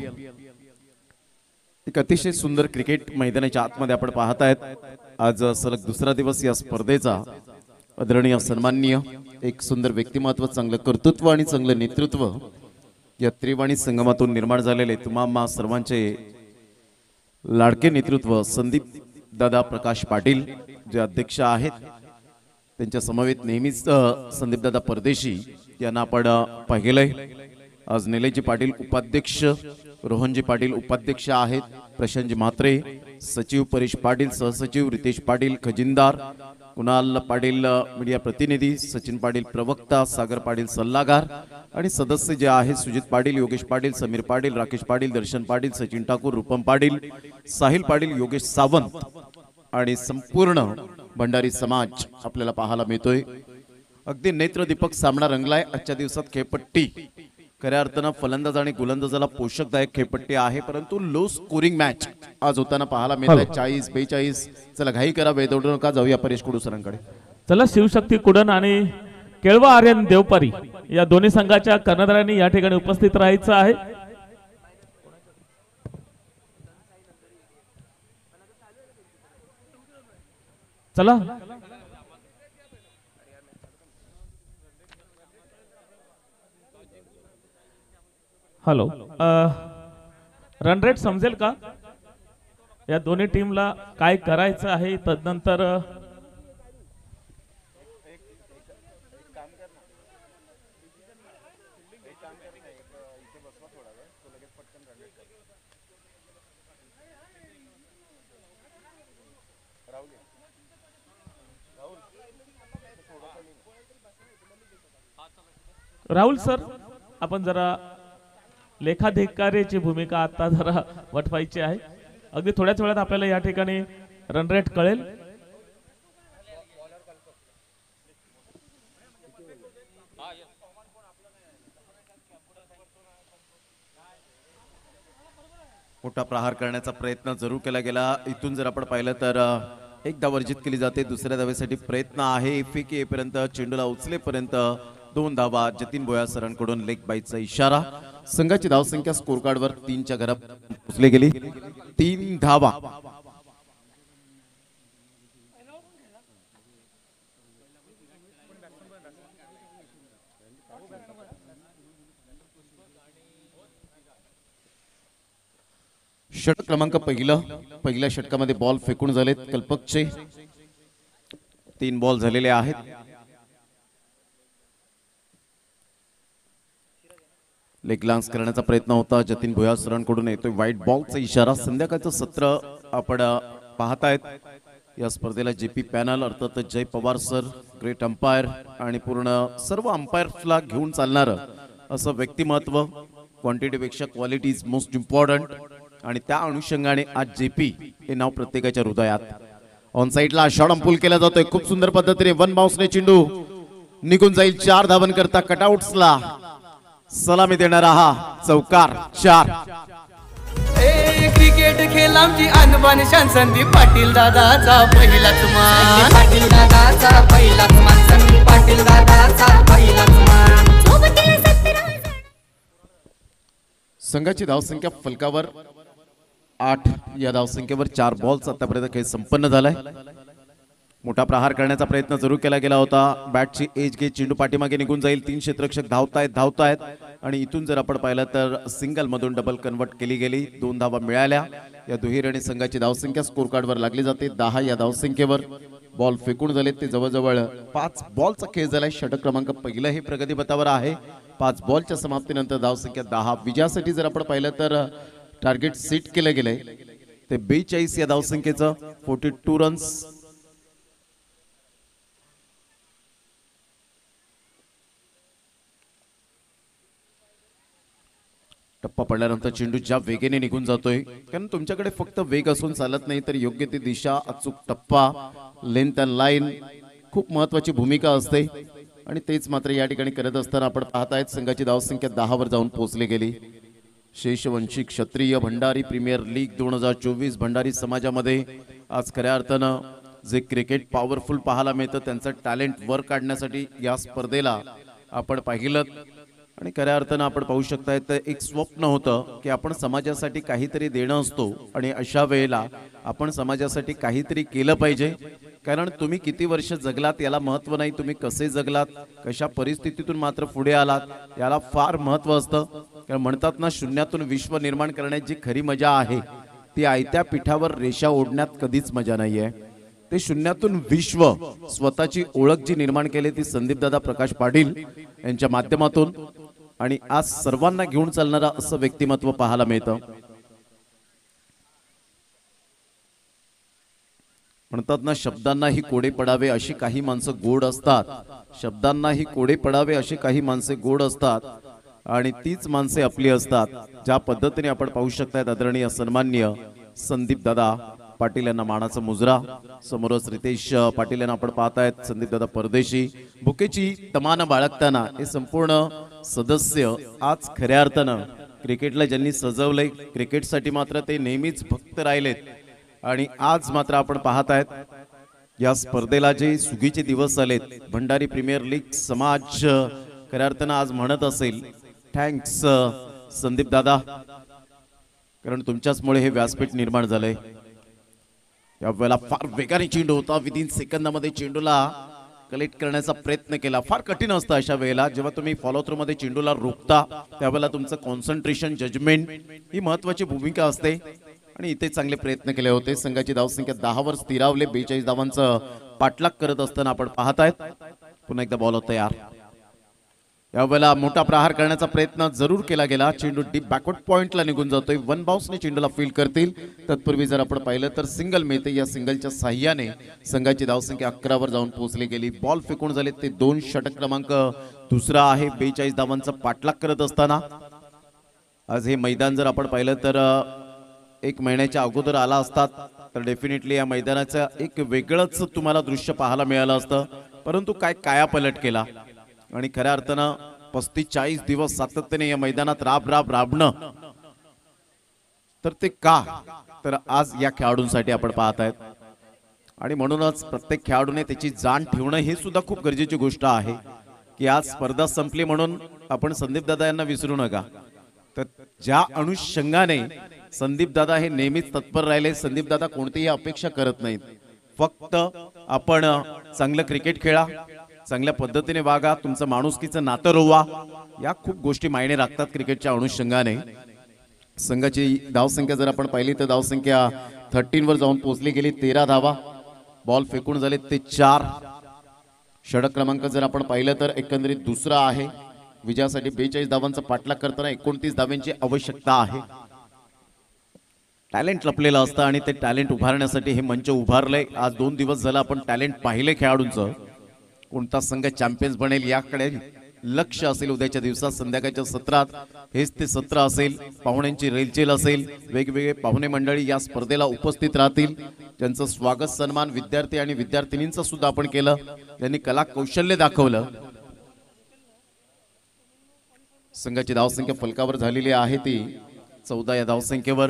एक अतिशय सुंदर क्रिकेट मैदानाच्या आतमध्ये आपण पाहत आहेत. आज सलग दुसरा दिवस या स्पर्धेचा. आदरणीय सन्माननीय एक सुंदर व्यक्तिमत्व, चांगलं कर्तृत्व आणि चांगलं नेतृत्व या त्रिवाणी संगमातून निर्माण झालेले तुम्हा सर्वांचे लाडके नेतृत्व संदीप दादा प्रकाश पाटील जे अध्यक्ष आहेत, त्यांच्या समवेत नेहमीच संदीप दादा परदेशी यांना आपण पाहिलंय. आज निलेशजी पाटील उपाध्यक्ष, रोहनजी पाटील उपाध्यक्ष आहेत, प्रशांतजी म्हात्रे सचिव, परेश पाटील सहसचिव, रितेश पाटील खजिनदार, कुणाल पाटील मीडिया प्रतिनिधी, सचिन पाटील प्रवक्ता, सागर पाटील सल्लागार आणि सदस्य जे आहेत सुजित पाटील, योगेश पाटील, समीर पाटील, राकेश पाटील, दर्शन पाटील, सचिन ठाकूर, रूपम पाटील, साहिल पाटील, योगेश सावंत आणि संपूर्ण भंडारी समाज आपल्याला पाहायला मिळतोय. अगदी नेत्रदीपक सामना रंगलाय. आजच्या दिवसात खेळपट्टी खऱ्या अर्थानं फलंदाज आणि गोलंदाजाला पोषकदायक खेळपट्टी आहे, परंतु लो स्कोरिंग मॅच आज होताना पाहायला मिळत आहे. चाळीस बेचाळीस. चला घाई करा, वेळ दौडू नका, जाऊया परेश कुडू सरांकडे. चला, शिवशक्ती कुडण आणि केळवा आर्यन देवपारी या दोन्ही संघाच्या कर्णधारांनी या ठिकाणी उपस्थित राहायचं आहे. चला, हॅलो, रन रेट समजेल का? या दोन्ही टीमला काय करायचं आहे तदनंतर राहुल सर आपण जरा लेखाधिकाऱ्याची भूमिका आता जरा वठवायची आहे. अगदी थोड्याच वेळात आपल्याला या ठिकाणी रन रेट कळेल. मोठा प्रहार करण्याचा प्रयत्न जरूर केला गेला. इथून जर आपण पाहिलं तर एक धाव वर्जित केली जाते. दुसऱ्या धावेसाठी प्रयत्न आहे. फेकी येईपर्यंत चेंडूला उचलेपर्यंत दोन धावा. जतीन भोया सरांकडून लेग बाईचा इशारा. संघाची धावसंख्या स्कोर कार्डवर तीनच्या घरात पोहोचली गेली. तीन धावा. षटक क्रमांक पहिलं. पहिल्या षटकामध्ये बॉल फेकून झालेत कल्पकचे. तीन बॉल झालेले आहेत. लेग लान्स करण्याचा प्रयत्न होता. जतीन भुया सरांकडून येतोय वाईट बॉलचा इशारा. संध्याकाळचं सत्र आपण पाहतायत. या स्पर्धेला जेपी पॅनल अर्थात Jay Pawar sir, great umpire आणि पूर्ण सर्व अंपायर्सला घेऊन चालणारं असं व्यक्तिमत्व. क्वांटिटीपेक्षा क्वालिटी इज मोस्ट इम्पॉर्टंट आणि त्या अनुषंगाने आज जेपी हे नाव प्रत्येकाच्या हृदयात. ऑन साइडला शॉट पूल केला जातोय खूप सुंदर पद्धतीने. वन बाउन्सने चेंडू निघून जाईल. चार धावन करता कटआउट्सला सलामी देणारा हा चौकार. चार. ए क्रिकेट खेळ आमची अनबान शान संदीप पाटील दादाचा पहिलाच मान. पाटील दादाचा पहिलाच मान. संदीप पाटील दादाचा पहिलाच मान. सोबतीला सत्तर संघाची धावसंख्या फलकावर आठ. या धावसंख्येवर चार बॉल्स आतापर्यंत खेळ संपन्न झालाय. मोठा प्रहार करण्याचा प्रयत्न जरूर केला गेला होता. बॅटची एज घे चेंडू पाठीमागे निघून जाईल. तीन क्षेत्ररक्षक धावतायत धावतायत आणि इथून जर आपण पाहिलं तर सिंगल मधून डबल कन्वर्ट केली गेली. दोन धावा मिळाल्या. या दुहेरी संघाची धावसंख्या स्कोर कार्डवर लागली जाते दहा. या धावसंख्येवर बॉल फेकून झालेत ते जवळजवळ पाच बॉलचा खेळ झालाय. षटक क्रमांक पहिलं हे प्रगतीपथावर आहे. पाच बॉलच्या समाप्तीनंतर धावसंख्या दहा. विजयासाठी जर आपण पाहिलं तर टार्गेट सेट केलं गेलंय ते बेचाळीस या धावसंख्येचं. Forty two runs. टप्पा पडल्यानंतर चेंडू ज्या वेगाने निघून जातोय, कारण तुमच्याकडे फक्त वेग असून चालत नाही तर योग्य ती दिशा, अचूक टप्पा, लेंथ अँड लाईन खूप महत्वाची भूमिका असते आणि तेच मात्र या ठिकाणी करत असताना आपण पाहतायत संघाची धावसंख्या दहा वर जाऊन पोहोचली गेली. शेषवंशी क्षत्रिय भंडारी प्रीमियर लीग दोन हजार चोवीस भंडारी समाजामध्ये आज खऱ्या अर्थानं जे क्रिकेट पॉवरफुल पाहायला मिळतं त्यांचं टॅलेंट वर काढण्यासाठी या स्पर्धेला आपण पाहिलं आणि खऱ्या अर्थानं आपण पाहू शकताय तर एक स्वप्न होतं की आपण समाजासाठी काहीतरी देणं असतो आणि अशा वेळेला आपण समाजासाठी काहीतरी केलं पाहिजे. कारण तुम्ही किती वर्ष जगलात याला महत्व नाही, तुम्ही कसे जगलात, कशा परिस्थितीतून मात्र पुढे आलात याला फार महत्व असतं. कारण म्हणतात ना, शून्यातून विश्व निर्माण करण्याची खरी मजा आहे ती आयत्या पिठावर रेषा ओढण्यात कधीच मजा नाहीये. ते शून्यातून विश्व स्वतःची ओळख जी निर्माण केली ती संदीप दादा प्रकाश पाटील यांच्या माध्यमातून आणि आज सर्वांना घेऊन चालणारा असं व्यक्तिमत्व पाहायला मिळतं. म्हणतात ना, शब्दांनाही कोडे पडावे अशी काही माणसं गोड असतात, शब्दांनाही कोडे पडावे अशी काही माणसे गोड असतात आणि तीच माणसे आपली असतात. ज्या पद्धतीने आपण पाहू शकतायत आदरणीय सन्माननीय संदीप दादा पाटील यांना मानाचा मुजरा. समोरच रितेश पाटील यांना आपण पाहतायत. संदीप दादा परदेशी भुकेची तमान बाळगताना हे संपूर्ण सदस्य आज खऱ्या अर्थानं क्रिकेटला ज्यांनी सजवलंय क्रिकेटसाठी मात्र ते नेहमीच भक्त राहिलेत आणि आज मात्र आपण पाहतायत या स्पर्धेला जे सुगीचे दिवस आलेत. भंडारी प्रीमियर लीग समाज खऱ्या अर्थानं आज म्हणत असेल थँक्स संदीप दादा, कारण तुमच्याचमुळे हे व्यासपीठ निर्माण झालंय. यावेळेला फार वेगाने चेंडू होता. विदिन सेकंदामध्ये चेंडूला कलेक्ट करण्याचा प्रयत्न केला. फार कठीण असतं अशा वेळेला जेव्हा तुम्ही फॉलो थ्रू मध्ये चेंडूला रोखता त्यावेळेला तुमचं कॉन्सन्ट्रेशन, जजमेंट ही महत्वाची भूमिका असते. आणि इथे चांगले प्रयत्न केले होते. संघाची धावसंख्या दहा वर स्थिरावले. बेचाळीस धावांचं पाठलाग करत असताना आपण पाहतायत. पुन्हा एकदा बॉल तयार. यावेळेला मोठा प्रहार करण्याचा प्रयत्न जरूर केला गेला. चेंडू डीप बॅकवर्ड पॉइंटला निघून जातोय. वन बाउन्सने चेंडूला फील्ड करतील. तत्पूर्वी जर आपण पाहिलं तर सिंगल मिळते. या सिंगलच्या साह्याने संघाची धावसंख्या अकरा वर जाऊन पोहोचली गेली. बॉल फेकून झाले ते दोन. षटक क्रमांक दुसरा आहे. बेचाळीस धावांचा पाठलाग करत असताना आज हे मैदान जर आपण पाहिलं तर एक महिन्याच्या अगोदर आला असतात तर डेफिनेटली या मैदानाचं एक वेगळंच तुम्हाला दृश्य पाहायला मिळालं असतं. परंतु काय कायापलट केला आणि खऱ्या अर्थानं पस्तीस चाळीस दिवस सातत्याने या मैदानात राब राब राबणं तर ते का तर आज या खेळाडूंसाठी आपण पाहत आहेत. आणि म्हणूनच प्रत्येक खेळाडूने त्याची जाण ठेवणं हे सुद्धा खूप गरजेची गोष्ट आहे की आज स्पर्धा संपली म्हणून आपण संदीप दादा यांना विसरू नका. तर ज्या अनुषंगाने संदीप दादा हे नेहमीच तत्पर राहिले. संदीप दादा कोणतीही अपेक्षा करत नाहीत. फक्त आपण चांगलं क्रिकेट खेळा, चांगल्या पद्धतीने वागा, तुमचं माणुसकीचं नातं रोवा, या खूप गोष्टी मायने राखतात क्रिकेटच्या अनुषंगाने. संघाची धावसंख्या जर आपण पाहिली तर धावसंख्या थर्टीन वर जाऊन पोहोचली गेली. तेरा धावा. बॉल फेकून झाले ते चार. षटक क्रमांक जर आपण पाहिलं तर एकंदरीत दुसरा आहे. विजयासाठी बेचाळीस धावांचा पाठलाग करताना एकोणतीस धावांची आवश्यकता आहे. टॅलेंट लपलेलं असतं आणि ते टॅलेंट उभारण्यासाठी हे मंच उभारलंय. आज दोन दिवस झालं आपण टॅलेंट पाहिले खेळाडूंचं. कोणता संघ चॅम्पियन्स बनेल याकडे लक्ष असेल. उद्याच्या दिवसात संध्याकाळच्या सत्रात हेच ते सत्र असेल. पाहुण्यांची रेलचेल असेल. वेगवेगळे पाहुणे मंडळी या स्पर्धेला उपस्थित राहतील. त्यांचं स्वागत सन्मान विद्यार्थी आणि विद्यार्थिनींचं सुद्धा आपण केलं. त्यांनी कला कौशल्य दाखवलं. संघाची धावसंख्या फलकावर झालेली आहे ती चौदा या धावसंख्येवर.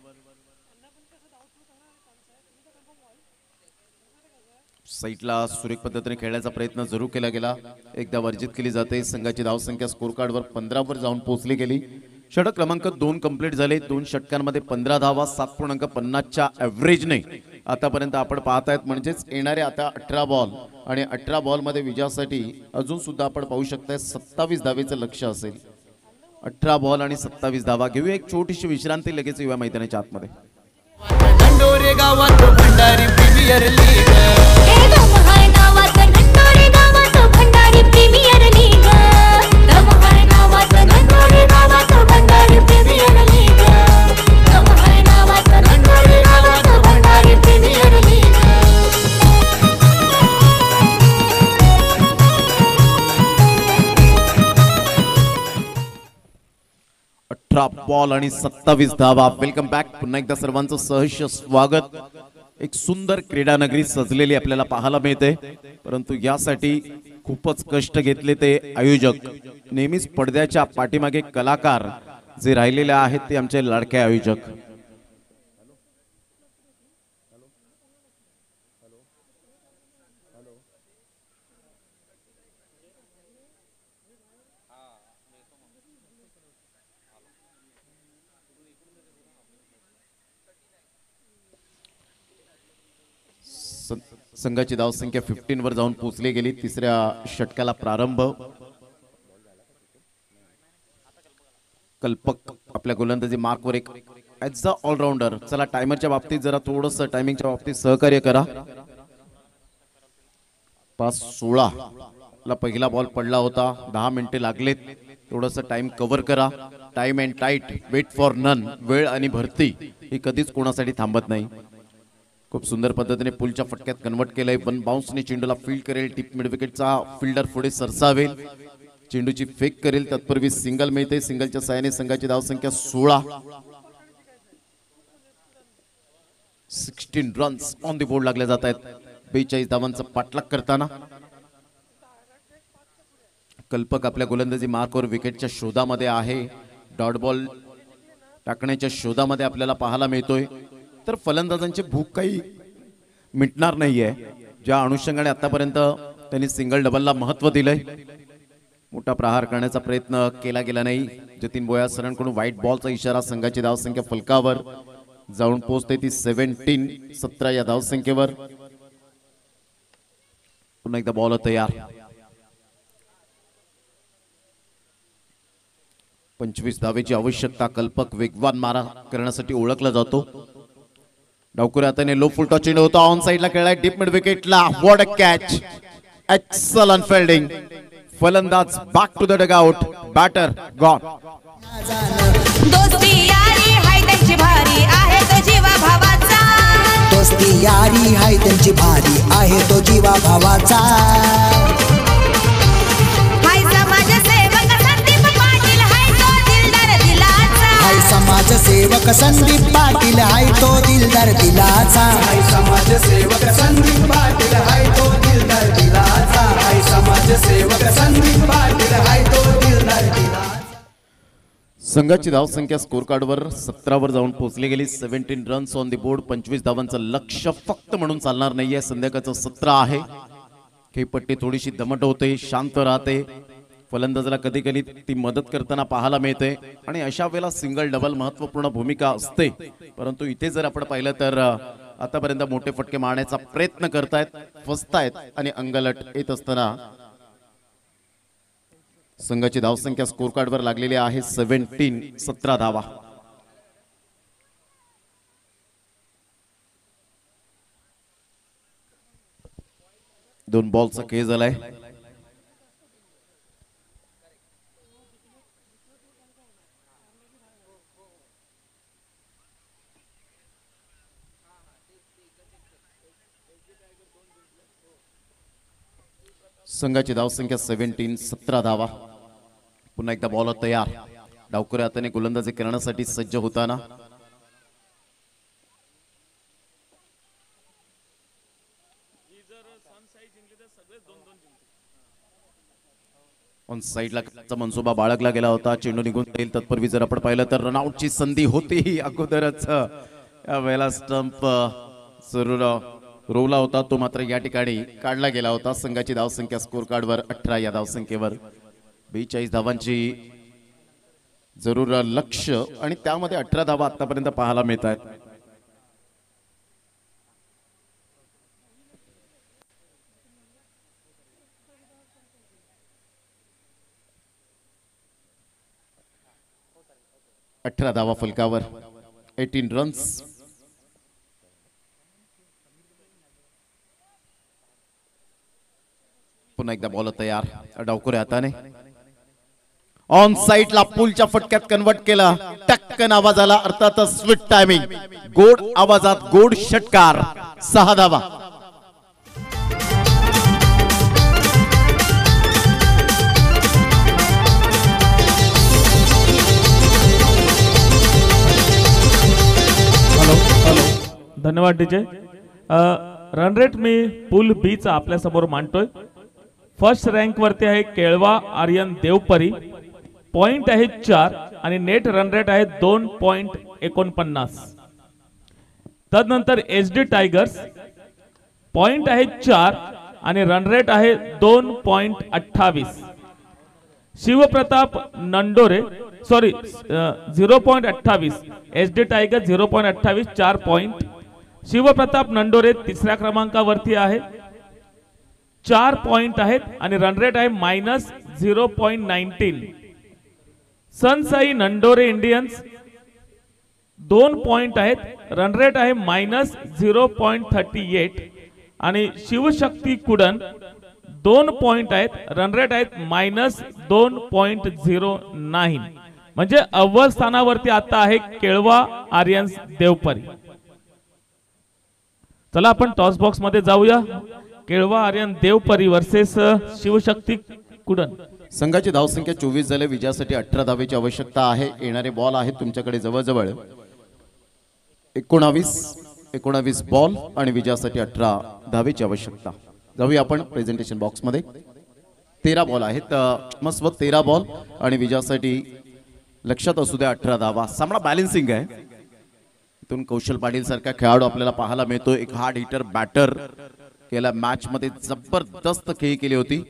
साईटला सुरेख पद्धतीने खेळण्याचा प्रयत्न जरूर केला गेला. एकदा वर्जित केली जाते. संघाची धावसंख्या स्कोर कार्डवर पंधरा वर जाऊन पोहोचली गेली. षटक क्रमांक दोन कंप्लीट झाले. दोन षटकांमध्ये पंधरा धावा. सात पूर्णांक पन्नासच्या ॲव्हरेजने आतापर्यंत आपण पाहतायत. म्हणजेच येणारे आता अठरा बॉल आणि अठरा बॉल मध्ये विजयासाठी अजून सुद्धा आपण पाहू शकताय सत्तावीस धावेचं लक्ष असेल. अठरा बॉल आणि सत्तावीस धावा. घेऊया एक छोटीशी विश्रांती. लगेच युवा मैदानाच्या आतमध्ये. नंडोरे गावात भंडारी प्रीमियर लीग. दमहार गावात नंडोरे गावात भंडारी प्रीमियर लीग. दमहार गावात नंडोरे गावात भंडारी प्रीमियर लीग. दमहार गावात नंडोरे गावात भंडारी प्रीमियर लीग. अठरा बॉल आणि सत्तावीस धावा. Welcome back. पुन्हा एकदा सर्वांचं सहर्ष स्वागत. एक सुंदर क्रीडा नगरी सजलेली आपल्याला पाहायला मिळते. परंतु यासाठी खूपच कष्ट घेतले ते आयोजक. नेहमीच पडद्याच्या पाठीमागे कलाकार जे राहिलेले आहेत ते आमचे लाडके आयोजक. संघाची धावसंख्या फिफ्टीन वर जाऊन पोहोचली गेली. तिसऱ्या षटकाला प्रारंभ. कल्पक आपल्या गोलंदाजी मार्कवर एक ॲज अ ऑलराऊंडर. चला टायमरच्या बाबतीत जरा थोडंसं टायमिंगच्या बाबतीत सहकार्य करा. पाच सोळा ला पहिला बॉल पडला होता. दहा मिनिटे लागलेत. थोडंसं टाइम कव्हर करा. Time and tide, wait for none. वेळ आणि भरती ही कधीच कोणासाठी थांबत नाही. खूप सुंदर पद्धतीने पुलच्या फटक्यात कन्वर्ट केलंय. वन बाउन्सने चेंडूला फील्ड करेल. टिप मिड विकेटचा फिल्डर पुढे सरसावेल. चेंडूची फेक करेल. तत्पूर्वी सिंगल मिळते. सिंगलच्या साहाय्याने संघाची धावसंख्या सोळा. Sixteen runs on the board लागले जात आहेत. बेचाळीस धावांचा पाठलाग करताना कल्पक आपल्या गोलंदाजी मार्कवर विकेटच्या शोधामध्ये आहे. डॉट बॉल टाकण्याच्या शोधामध्ये आपल्याला पाहायला मिळतोय. तर फलंदाजांची भूक काही मिटणार नाहीये. ज्या अनुषंगाने आतापर्यंत त्यांनी सिंगल डबलला महत्व दिलंय. मोठा प्रहार करण्याचा प्रयत्न केला गेला नाही. जतीन बोया सरांकडून व्हाईट बॉलचा इशारा. संघाची धावसंख्या फलकावर जाऊन पोहोचते ती सेव्हन्टीन सतरा या धावसंख्येवर. पुन्हा एकदा बॉल तयार. पंचवीस धावेची आवश्यकता. कल्पक वेगवान मारा करण्यासाठी ओळखला जातो. डावकुरे हाताने लो फुलटॉ चेंडू होता. ऑन साइडला खेळलाय डीप मिड विकेटला. What a catch. Excellent fielding. फलंदाज back to the dugout. Batter gone. दोस्ती यारी हाय त्यांची भारी आहे तो जीवा भावाचा. दोस्ती यारी हाय त्यांची भारी आहे तो जीवा भावाचा. हाय समाजसेवक संदीप पाटील हाय तो दिलदार दिलाचा. हाय समाजसेवक संदीप पाटील हाय तो दिलदार दिलाचा. हाय समाजसेवक संदीप पाटील हाय तो दिलदार दिलाचा. हाय समाजसेवक संदीप पाटील हाय तो दिलदार दिलाचा. संघाची धावसंख्या स्कोर कार्डवर सतरावर जाऊन पोहोचली गेली. Seventeen runs on the board. पंचवीस धावांचं लक्ष फक्त म्हणून चालणार नाहीये. संध्याकाळचं सत्र आहे. खेळपट्टी थोडीशी दमट होते, शांत राहते. फलंदाजाला कधी कधी ती मदत करताना पाहायला मिळते आणि अशा वेळेला सिंगल डबल महत्वपूर्ण भूमिका असते. परंतु इथे जर आपण पाहिलं तर आतापर्यंत मोठे फटके मारण्याचा प्रयत्न करतायत, फसतायत आणि अंगलट येत असताना संघाची धावसंख्या स्कोर कार्डवर लागलेली आहे सेव्हन्टीन. सतरा धावा. दोन बॉलचा खेळ झालाय. संघाची धावसंख्या सेव्हन्टीन. सतरा धावा. पुन्हा एकदा बॉल तयार. डावकुरे हाताने गोलंदाजी करण्यासाठी सज्ज होताना ऑन साइडला मनसुबा बाळगला गेला होता. चेंडू निघून जाईल तत्पूर्वी जर आपण पाहिलं तर रनआउटची संधी होती अगोदरच. या वेळेला स्टंप जरूर रोवला होता, तो मात्र या ठिकाणी काढला गेला होता. संघाची धावसंख्या स्कोर कार्डवर अठरा. या धावसंख्येवर बेचाळीस धावांची जरूर लक्ष आणि त्यामध्ये अठरा धावा आतापर्यंत पाहायला मिळत आहेत. अठरा धावा फलकावर. Eighteen runs. पुन्हा एकदा बॉल तयार. डावकुरे हाताने ऑन साइडला पुलच्या फटक्यात कन्वर्ट केला. टक्कन आवाज आला. अर्थातच स्वीट टायमिंग. गोड आवाजात गोड षटकार. सहा धावा. धन्यवाद डीजे. रन रेट मी पूल बी चा आपल्या समोर मांडतोय. फर्स्ट रँक वरती आहे केळवा आर्यन देवपरी. पॉइंट आहे चार आणि नेट रन रेट आहे दोन पॉइंट एकोणपन्नास. तदनंतर एस डी टायगर्स. पॉइंट आहे चार आणि रन रेट आहे दोन पॉइंट अठ्ठावीस. Shivpratap Nandore sorry zero point अठ्ठावीस. S D tiger zero point अठ्ठावीस. चार पॉइंट. शिवप्रताप नंडोरे तिसऱ्या क्रमांकावरती आहे. चार पॉइंट आहेत आणि रन रेट आहे minus zero point nineteen. Sansai Nandore Indians दोन पॉइंट आहेत. रन रेट आहे minus zero point thirty eight आणि शिवशक्ती कुडन दोन पॉइंट आहेत. रन रेट आहेत मायनस दोन पॉइंट झिरो नाईन. म्हणजे अव्वल स्थानावरती आता आहे केळवा आर्यन्स देवपरी. चला आपण टॉस बॉक्स मध्ये जाऊया. केळवा आर्यन देवपरी वर्सेस शिवशक्ती कुडन. संघाची धावसंख्या चोवीस झाले. विजयासाठी अठरा धावेची आवश्यकता आहे. येणारे बॉल आहेत तुमच्याकडे जवळजवळ एकोणावीस. एकोणावीस बॉल आणि विजयासाठी अठरा धावेची आवश्यकता. जाऊया आपण प्रेझेंटेशन बॉक्स मध्ये. तेरा बॉल आहेत. मस्त तेरा बॉल आणि विजयासाठी लक्षात असू द्या अठरा धावा. सामना बॅलन्सिंग आहे. इथून कौशल पाटील सारखा खेळाडू आपल्याला पाहायला मिळतो. एक हार्ड हिटर बॅटर. गेल्या मॅच मध्ये जबरदस्त खेळी केली होती.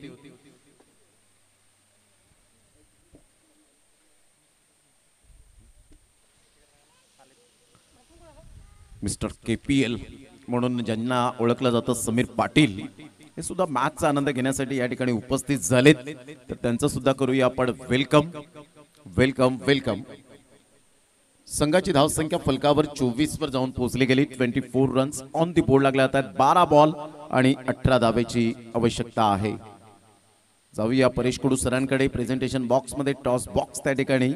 मिस्टर केपीएल म्हणून ज्यांना ओळखलं जातं समीर पाटील हे सुद्धा मॅचचा आनंद घेण्यासाठी या ठिकाणी उपस्थित झालेत. तर त्यांचं सुद्धा करूया आपण वेलकम. Welcome welcome. संघाची धावसंख्या फलकावर चोवीस वर जाऊन पोहोचली गेली. Twenty four runs on the board लागल्या आहेत. बारा बॉल आणि अठरा धावेची आवश्यकता आहे. जाऊया परेश कडू सरांकडे. प्रेझेंटेशन बॉक्स मध्ये टॉस बॉक्स त्या ठिकाणी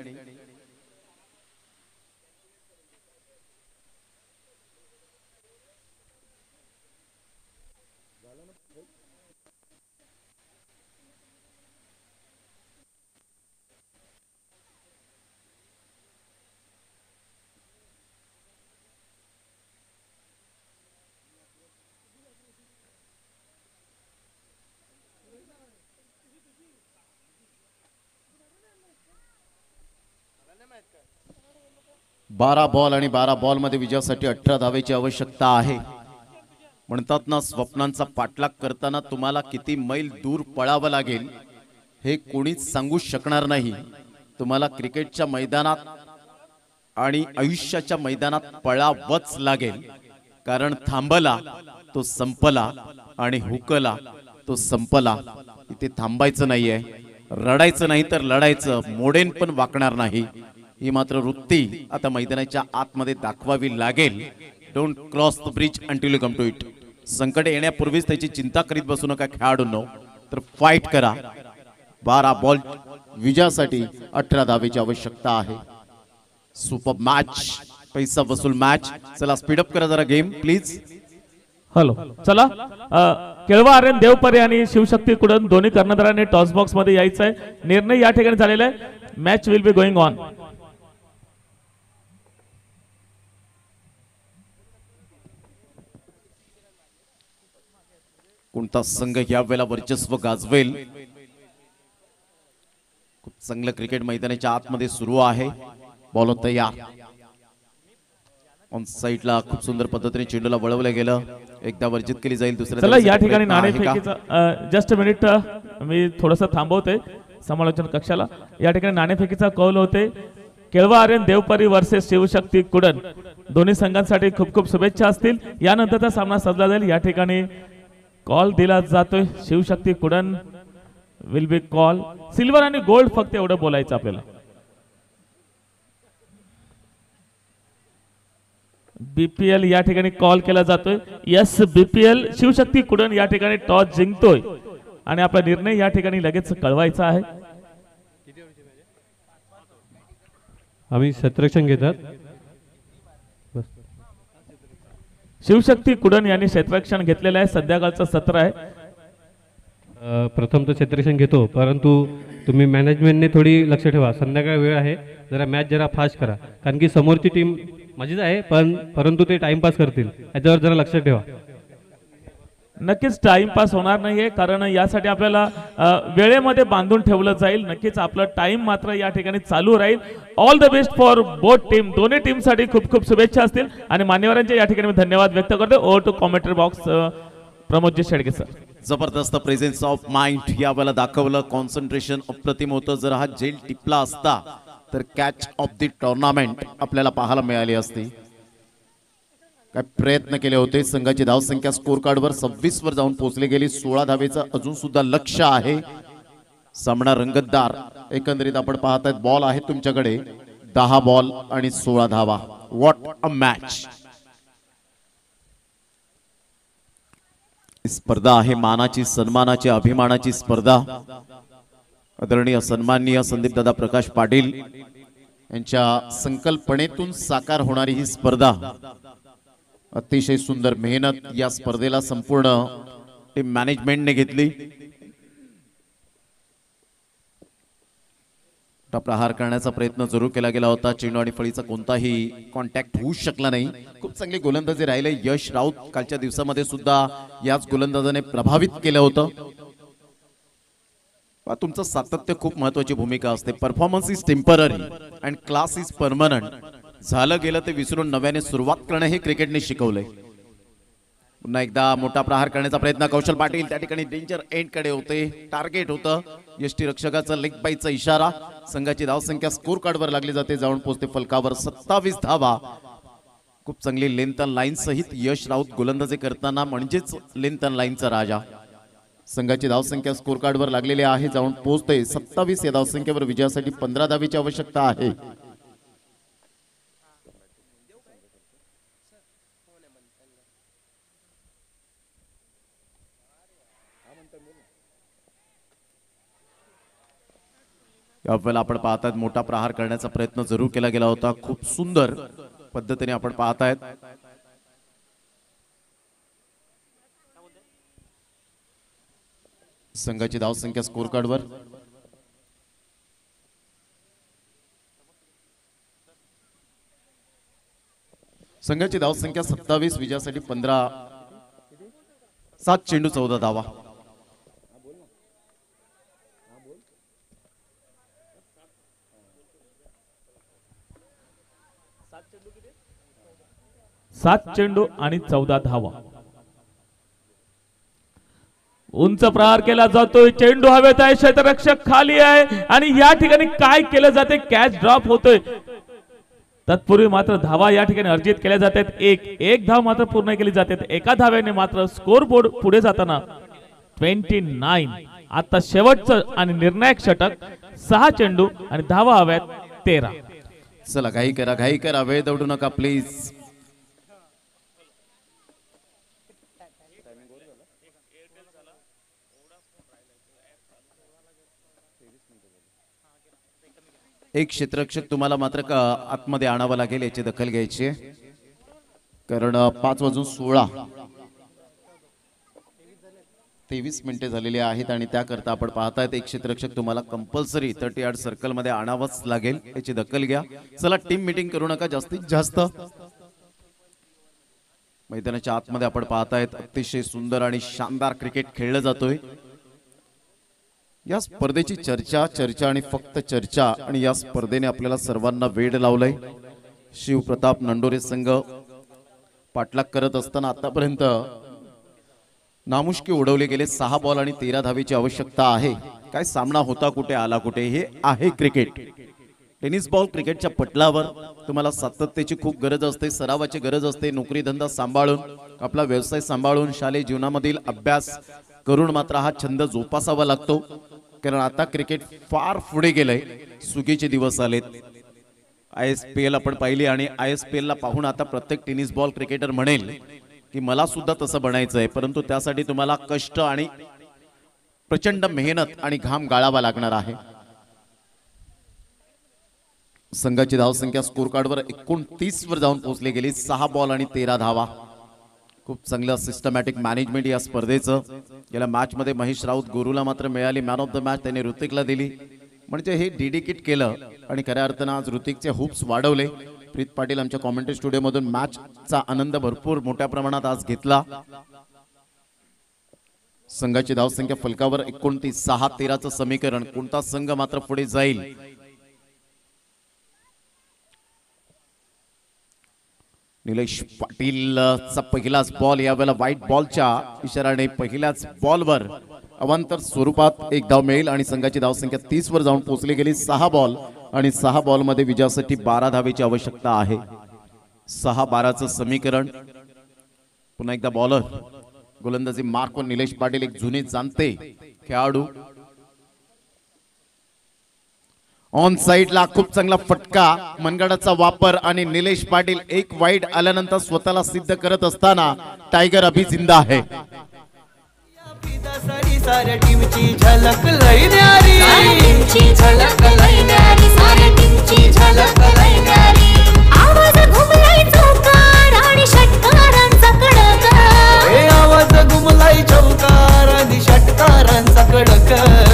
बारा बॉल आणि बारा बॉल मध्ये विजयासाठी अठरा धावेची आवश्यकता आहे. म्हणतात ना, स्वप्नांचा पाठलाग करताना तुम्हाला किती मैल दूर पळावं लागेल हे कोणीच सांगू शकणार नाही. तुम्हाला क्रिकेटच्या मैदानात आणि आयुष्याच्या मैदानात पळावंच लागेल. कारण थांबला तो संपला आणि हुकला तो संपला. इथे थांबायचं नाहीये, रडायचं नाही तर लढायचं. मोडेन पण वाकणार नाही. ही मात्र वृत्ती आता मैदानाच्या आतमध्ये दाखवावी लागेल. Don't cross the bridge until you come to it. संकट येण्यापूर्वीच त्याची चिंता करीत बसू नका खेळाडूंनो, तर फाईट करा. बारा बॉल विजयासाठी अठरा धावेची आवश्यकता आहे. सुपर मॅच, पैसा वसूल मॅच. चला स्पीडअप करा जरा गेम प्लीज. हॅलो, चला. अ, केळवा आर्यन देवपरे आणि शिवशक्ती कुडन दोन्ही कर्णधारांनी टॉस बॉक्स मध्ये यायचं आहे. निर्णय या ठिकाणी झालेला आहे. Match will be going on. कोणता संघ या वेळेला वर्चस्व गाजवेल? खूप चांगलं क्रिकेट मैदानाच्या आतमध्ये सुरू आहे. बॉल तयार. ऑन साइडला खूप सुंदर पद्धतीने चेंडूला वळवलं गेलं. एकदा वर्जित केली जाईल. दुसऱ्या चला या ठिकाणी नाणेफेकीचा जस्ट अ मिनिट, मी थोडंसं थांबवते समालोचन कक्षाला. या ठिकाणी नाणेफेकीचा कौल होते. केळवा आर्यन देवपरी वर्सेस शिवशक्ती कुडन. दोन्ही संघांसाठी खूप खूप शुभेच्छा असतील. यानंतरचा सामना सजला जाईल. या ठिकाणी कॉल दिला जातोय. Shivshakti Kudan will be call. Silver आणि गोल्ड फक्त एवढं बोलायचं आपल्याला. बीपीएल या ठिकाणी कॉल केला जातोय. यस, बीपीएल शिवशक्ती कुडन या ठिकाणी टॉस जिंकतोय आणि आपला निर्णय या ठिकाणी लगेच कळवायचा आहे. आम्ही क्षेत्ररक्षण घेतात. शिवशक्ती कुडन यांनी क्षेत्ररक्षण घेतलेलं आहे. संध्याकाळचं सत्र आहे. अ, प्रथम तर क्षेत्ररक्षण घेतो, परंतु तुम्ही मॅनेजमेंटने थोडी लक्ष ठेवा. संध्याकाळ वेळ आहे, जरा मॅच जरा फास्ट करा. कारण की समोरची टीम माझीच आहे, पण परंतु ते टाइमपास करतील, याच्यावर जरा लक्ष ठेवा. नक्कीच टाइमपास होणार नाहीये, कारण यासाठी आपल्याला अ, वेळेमध्ये बांधून ठेवलं जाईल. नक्कीच आपलं टाइम मात्र या ठिकाणी चालू राहील. All the best for both team. दोन्ही टीम साठी खूप खूप शुभेच्छा असतील आणि मान्यवरांचे या ठिकाणी मी धन्यवाद व्यक्त करतो. Over to commentary box Pramodji Shedge sir. जबरदस्त प्रेझेन्स ऑफ माइंड या वेळेला दाखवलं. कॉन्सन्ट्रेशन अप्रतिम होतं. जर हा जेल टिपला असता तर कॅच ऑफ द टुर्नामेंट आपल्याला पाहायला मिळाली असती. काय प्रयत्न केले होते. संघाची धावसंख्या स्कोर कार्डवर सव्वीस वर जाऊन पोहोचली गेली. सोळा धावेचं अजून सुद्धा लक्ष आहे. सामना रंगतदार. एकंदरीत आपण पाहतायत बॉल आहे तुमच्याकडे. दहा बॉल आणि सोळा धावा. What a match. स्पर्धा आहे मानाची, सन्मानाची, अभिमानाची स्पर्धा. आदरणीय सन्माननीय संदीप दादा प्रकाश पाटील यांच्या संकल्पनेतून साकार होणारी ही स्पर्धा. अतिशय सुंदर मेहनत या स्पर्धेला संपूर्ण टीम मॅनेजमेंटने घेतली. प्रहार करण्याचा प्रयत्न जरूर केला गेला होता. चेंडू आणि फळीचा कोणताही कॉन्टॅक्ट होऊ शकला नाही. खूप चांगली गोलंदाजी राहिले. यश राऊत कालच्या दिवसामध्ये सुद्धा याच गोलंदाजाने प्रभावित केलं होतं. तुमचं सातत्य खूप महत्वाची भूमिका असते. Performance is temporary and class is permanent. झालं गेलं ते विसरून नव्याने सुरुवात करणं हे क्रिकेटने शिकवलंय. पुन्हा एकदा मोठा प्रहार करण्याचा प्रयत्न. कौशल पाटील त्या ठिकाणी डेंजर एंड कडे होते. टार्गेट होतं यष्टी रक्षकाचा लेग बाईचा इशारा. संघाची धावसंख्या स्कोर कार्डवर लागली जाते. जाऊन पोहोचते फलकावर सत्तावीस धावा. खूप चांगली लेंथ अँड लाईन सहित यश राऊत गोलंदाजी करताना म्हणजेच लेंथ अँड लाईनचा राजा. संघाची धावसंख्या स्कोर कार्डवर लागलेली आहे, जाऊन पोहोचते सत्तावीस या धावसंख्येवर. विजयासाठी पंधरा धावेची आवश्यकता आहे. यावेळेला आपण पाहतायत मोठा प्रहार करण्याचा प्रयत्न जरूर केला गेला होता. खूप सुंदर पद्धतीने आपण पाहतायत. संघाची धावसंख्या स्कोर कार्डवर संघाची धावसंख्या सत्तावीस, विजयासाठी पंधरा. सात चेंडू चौदा धावा. सात चेंडू आणि चौदा धावा. उंच प्रहार केला जातोय, चेंडू हवेत आहे, क्षेत्ररक्षक खाली आहे आणि या ठिकाणी काय केलं जाते, कॅच ड्रॉप होतोय. तत्पूर्वी मात्र धावा या ठिकाणी अर्जित केल्या जातात. एक एक धाव मात्र पूर्ण केली जाते. एका धाव्याने मात्र स्कोर बोर्ड पुढे जाताना ट्वेंटी नाईन. आता शेवटचं आणि निर्णायक षटक. सहा चेंडू आणि धावा हव्यात तेरा. चला घाई करा, घाई करा, वेळ दौडू नका प्लीज. एक क्षेत्ररक्षक तुम्हाला मात्र का आतमध्ये आणावं लागेल, याची दखल घ्यायची आहे. कारण पाच वाजून सोळा तेवीस मिनिटे झालेली आहेत आणि त्याकरता आपण पाहतायत एक क्षेत्ररक्षक तुम्हाला कंपल्सरी थर्टी यार्ड सर्कल मध्ये आणावंच लागेल, याची दखल घ्या. चला टीम मीटिंग करू नका जास्तीत जास्त. मैदानाच्या आतमध्ये आपण पाहतायत अतिशय सुंदर आणि शानदार क्रिकेट खेळलं जातोय. या स्पर्धेची चर्चा चर्चा आणि फक्त चर्चा, आणि या स्पर्धेने आपल्याला सर्वांना वेड लावलंय. शिवप्रताप नंडोरे संघ पाठलाग करत असताना आतापर्यंत नामुष्की उडवले गेले. सहा बॉल आणि तेरा धावेची आवश्यकता आहे. काय सामना होता कुठे, आला कुठे, हे आहे क्रिकेट. टेनिस बॉल क्रिकेटच्या पटलावर तुम्हाला सातत्याची खूप गरज असते, सरावाची गरज असते. नोकरी धंदा सांभाळून, आपला व्यवसाय सांभाळून, शालेय जीवनामधील अभ्यास करून मात्र हा छंद जोपासावा लागतो. कारण आता क्रिकेट फार पुढे गेलंय. सुगीचे दिवस आलेत. आय एस पी एल आपण पाहिली आणि आय एस पी एल ला पाहून आता प्रत्येक टेनिस बॉल क्रिकेटर म्हणेल की मला सुद्धा तसं बनायचं आहे. परंतु त्यासाठी तुम्हाला कष्ट आणि प्रचंड मेहनत आणि घाम गाळावा लागणार आहे. संघाची धावसंख्या स्कोर कार्डवर एकोणतीस वर जाऊन पोहोचली गेली. सहा बॉल आणि तेरा धावा. खूप चांगलं सिस्टमॅटिक मॅनेजमेंट या स्पर्धेचं. गेल्या मॅच मध्ये महेश राऊत गुरुला मात्र मिळाली मॅन ऑफ द मॅच, त्याने ऋतिकला दिली. म्हणजे हे डेडिकेट केलं आणि खऱ्या अर्थानं आज ऋतिकचे हुप्स वाढवले. प्रीत पाटील आमच्या कॉमेंट्री स्टुडिओमधून मॅचचा आनंद भरपूर मोठ्या प्रमाणात आज घेतला. संघाची धावसंख्या फलकावर एकोणतीस. सहा तेराचं समीकरण. कोणता संघ मात्र पुढे जाईल, निलेश पाटीलचा पहिलाच बॉल. यावेळेला व्हाईट बॉलच्या इशाराने पहिल्याच बॉलवर अवांतर स्वरूपात एक धाव मिळेल आणि संघाची धावसंख्या तीस वर जाऊन पोहोचली गेली. सहा बॉल आणि सहा बॉल मध्ये विजयासाठी बारा धावेची आवश्यकता आहे. सहा बाराचं समीकरण. पुन्हा एकदा बॉलर. गोलंदाजी मार्क वर निलेश पाटील, एक जुने जाणते खेळाडू. ऑन साइडला खूप चांगला फटका, मनगडाचा वापर आणि निलेश पाटील एक वाईड आल्यानंतर स्वतःला सिद्ध करत असताना टायगर अभी जिंदा आहे. साऱ्या टीमची झलक लई न्यारी, साऱ्या टीमची झलक लई न्यारी, साऱ्या टीमची झलक लई न्यारी. आवाज घुमलाय चौकार आणि षटकारांचा कडक. हे आवाज घुमलाय चौकार आणि षटकारांचा कडक.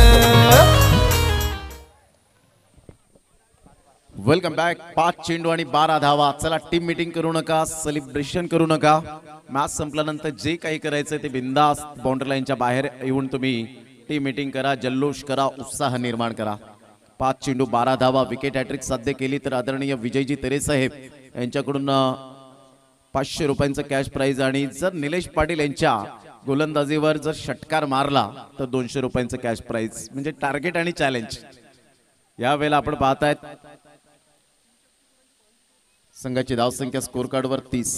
Welcome back. पाच चेंडू आणि बारा धावा. चला टीम मीटिंग करू नका, सेलिब्रेशन करू नका. मॅच संपल्यानंतर जे काही करायचं ते बिंदास्त बाउंड्री लाईनच्या बाहेर येऊन तुम्ही टीम मीटिंग करा, जल्लोष करा, उत्साह निर्माण करा. पाच चेंडू बारा धावा. विकेट हॅट्रिक साध्य केली तर आदरणीय विजयजी तेरे साहेब यांच्याकडून पाचशे रुपयांचं कॅश प्राइज, आणि जर निलेश पाटील यांच्या गोलंदाजीवर जर षटकार मारला तर दोनशे रुपयांचं कॅश प्राइज. म्हणजे टार्गेट आणि चॅलेंज. यावेळेला आपण पाहतायत संघाची धावसंख्या स्कोर कार्डवर तीस.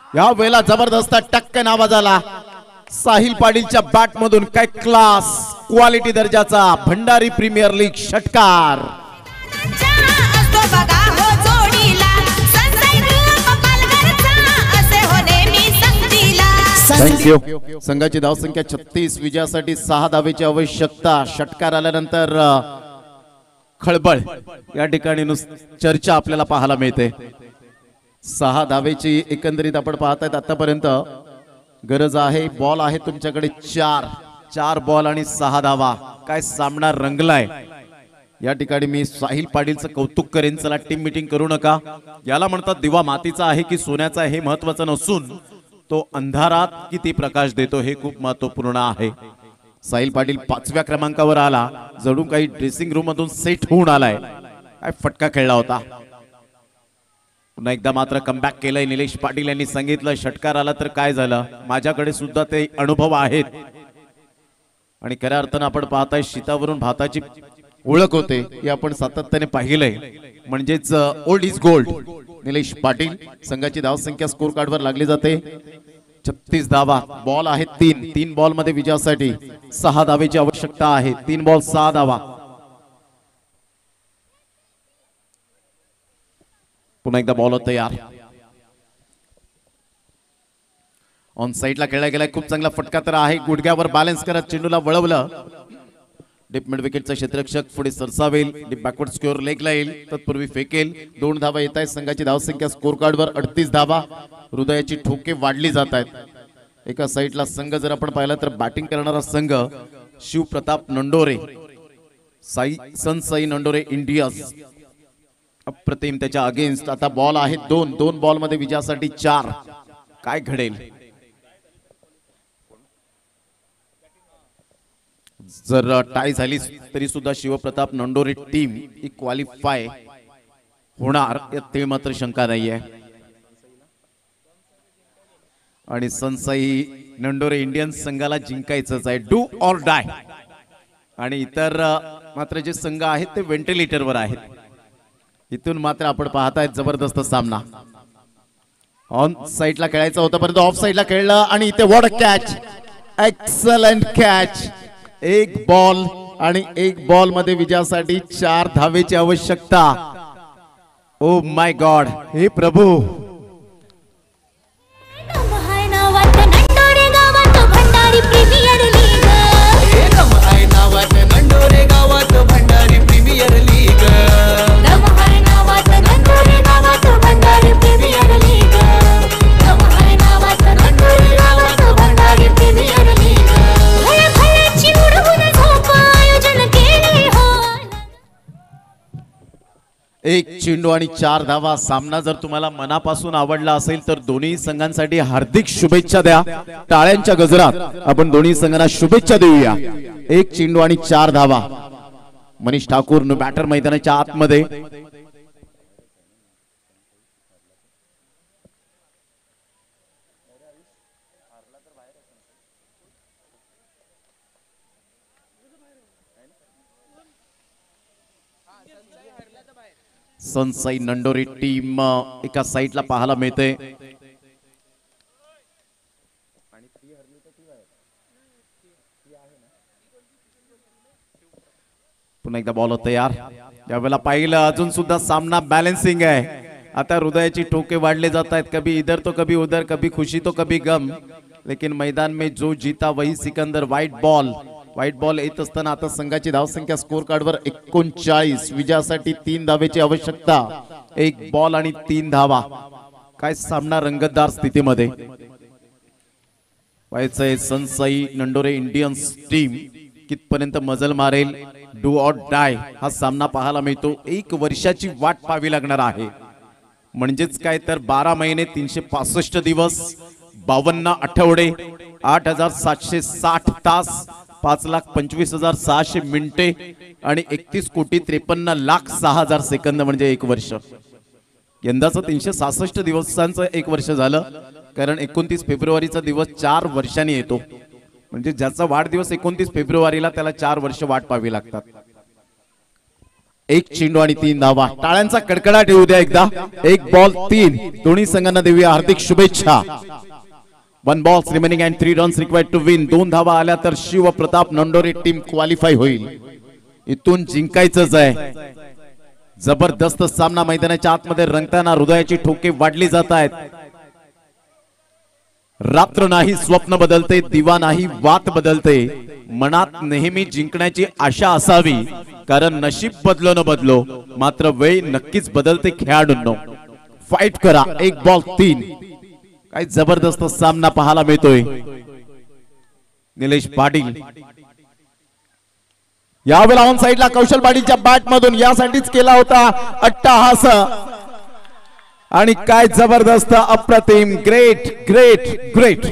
या वेळेला जबरदस्त टक्कन आवाज आला साहिल पाटीलच्या बॅट मधून. काय क्लास क्वालिटी दर्जाचा भंडारी प्रीमियर लीग षटकार. असतो बघा हो जोडीला संजय ग्रुप पालघरचा असे हो नेहमी संगतीला. थँक्यू. संघाची धावसंख्या छत्तीस, विजयासाठी सहा धावेची आवश्यकता. षटकार आल्यानंतर खळबळ या ठिकाणी चर्चा आपल्याला पाहायला मिळते. सहा धावेची एकंदरीत आपण पाहतायत आतापर्यंत गरज आहे. बॉल आहे तुमच्याकडे चार चार बॉल आणि सहा धावा. काय सामना रंगलाय. या ठिकाणी मी साहिल पाटीलचं कौतुक करेन. चला टीम मीटिंग करू नका. याला म्हणतात दिवा मातीचा आहे की सोन्याचा हे महत्वाचं नसून तो अंधारात किती प्रकाश देतो हे खूप महत्वपूर्ण आहे. साहिल पाटील पाचव्या क्रमांकावर आला. जणू काही ड्रेसिंग रूम मधून सेट होऊन आलाय. काय फटका खेळला होता. पुन्हा एकदा मात्र कमबॅक केलंय. निलेश पाटील यांनी सांगितलं षटकार आला तर काय झालं. माझ्याकडे सुद्धा ते अनुभव आहेत आणि खऱ्या अर्थानं आपण पाहताय शीतावरून भाताची ओळख होते हे आपण सातत्याने पाहिलंय. म्हणजेच old is gold. Nilesh Patil. संघाची धावसंख्या स्कोर कार्डवर लागली जाते छत्तीस धावा. बॉल आहेत तीन. तीन बॉल मध्ये विजयासाठी सहा धावेची आवश्यकता आहे. तीन बॉल सहा धावा. पुन्हा एकदा बॉल तयार. ऑन साइडला खेळला गेलाय. खूप चांगला फटका तर आहे. गुडघ्यावर बॅलन्स करत चेंडूला वळवलं. डीप मिड विकेटचा क्षेत्ररक्षक पुढे सरसावेल. डीप बॅकवर्ड स्कोअर लेगला येईल. तत्पूर्वी फेकेल. दोन धावा येत आहेत. संघाची धावसंख्या स्कोर कार्डवर अडतीस धावा. हृदयाची ठोके वाढली जात आहेत. एका साईडला संघ जर आपण पाहिला तर बॅटिंग करणारा संघ शिवप्रताप नंडोरे साई सन साई नंडोरे इंडियाज अप्रतिम त्याच्या अगेन्स्ट. आता बॉल आहेत दोन. दोन बॉल मध्ये विजयासाठी चार. काय घडेल. जर टाय झाली तरी सुद्धा शिवप्रताप नंडोरे टीम ही क्वालिफाय होणार यात मात्र शंका नाहीये. आणि सनसाई नंडोरे इंडियन्स संघाला जिंकायचंच आहे. Do or die. आणि इतर मात्र जे संघ आहेत ते व्हेंटिलेटरवर आहेत. इथून मात्र आपण पाहतायत जबरदस्त सामना. ऑन साइडला खेळायचा होता परंतु ऑफ साइडला खेळलं आणि इथे what a catch. Excellent catch. एक बॉल आणि एक बॉल मध्ये विजयासाठी चार धावेची आवश्यकता. Oh my god. हे प्रभू. नंडोरे गावात भंडारी प्रीमियर लीग. एकदम आहे नावात नंडोरे गावात भंडारी प्रीमियर लीग. नंडोरे गावात भंडारी प्रीमियर लीग. नंडोरे गावात भंडारी प्रीमियर लीग. भले भले चिमुरहून झोप आयोजन केले हो. एक चेंडू आणि चार धावा. सामना जर तुम्हाला मनापासून आवडला असेल तर दोन्ही संघांसाठी हार्दिक शुभेच्छा द्या. टाळ्यांच्या गजरात आपण दोन्ही संघांना शुभेच्छा देऊया. एक चेंडू आणि चार धावा. मनीष ठाकूर न बॅटर मैदानाच्या आतमध्ये. सनसाई नंडोरे टीम एका साइडला पाहायला मिळते. पुन्हा एकदा बॉल तयार. यावेळेला पाहिलं अजून सुद्धा सामना बॅलन्सिंग आहे. आता हृदयाची ठोके वाढले जात आहेत. कभी इधर तो कभी उधर, कभी खुशी तो कभी गम. लेकिन मैदान में जो जीता वही सिकंदर. White ball. व्हाईट बॉल येत असताना आता संघाची धावसंख्या स्कोर कार्डवर एकोणचाळीस. विजयासाठी तीन धावेची आवश्यकता. एक बॉल आणि तीन धावा. काय सामना रंगतदार स्थितीमध्ये व्हायचंय. सनसाई नंडोरे इंडियन्स टीम कितपर्यंत मजल मारेल. डू ऑर डाय हा सामना पाहायला मिळतो. एक वर्षाची वाट पाहावी लागणार आहे. म्हणजेच काय तर बारा महिने तीनशे पासष्ट दिवस बावन्न आठवडे आठ हजार सातशे साठ तास पाच लाख पंचवीस हजार सहाशे मिनिटे आणि एकतीस कोटी त्रेपन्न लाख सहा हजार सेकंद म्हणजे एक वर्ष. यंदाचं तीनशे सहासष्ट दिवसांचं एक वर्ष झालं कारण एकोणतीस फेब्रुवारीचा दिवस चार वर्षांनी येतो. म्हणजे ज्याचा वाढदिवस एकोणतीस फेब्रुवारीला त्याला चार वर्ष वाट पाहावी लागतात. एक चेंडू आणि तीन धावा. टाळ्यांचा कडकडाट येऊ द्या एकदा. एक बॉल तीन. दोन्ही संघांना देऊया हार्दिक शुभेच्छा. One balls remaining and three runs required to win. दोन धावा आल्या तर शिवप्रताप नंडोरे टीम क्वालिफाय होईल. इथून जिंकायचंच आहे. जबरदस्त सामना मैदानाच्या आतमध्ये रंगताना हृदयाची ठोके वाढली जात आहेत. रात्र नाही स्वप्न बदलते, दिवा नाही वात बदलते. मनात नेहमी जिंकण्याची आशा असावी, कारण नशीब बदलो न बदलो मात्र वेळ नक्कीच बदलते. खेळाडूंनो फाईट करा. एक बॉल तीन. काय जबरदस्त सामना पाहायला मिळतोय. निलेश पाटील यावेळेला ऑन साइडला कौशल पाटीलच्या बॅट मधून यासाठीच केला होता अट्टाहास. आणि काय जबरदस्त अप्रतिम. Great great great.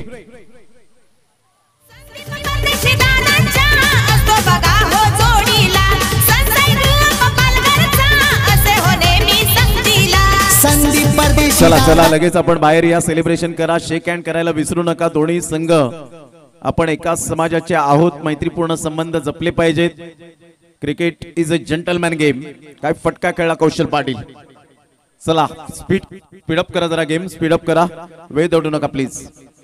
चला चला लगेच आपण बाहेर या. सेलिब्रेशन करा. शेक हँड करायला विसरू नका. दोन्ही संघ आपण एकाच समाजाचे आहोत. मैत्रीपूर्ण संबंध जपले पाहिजेत. Cricket is a gentleman game. काय फटका खेळला कौशल पाटील. चला स्पीड स्पीडअप करा जरा. गेम स्पीडअप करा. वेळ दौडू नका प्लीज.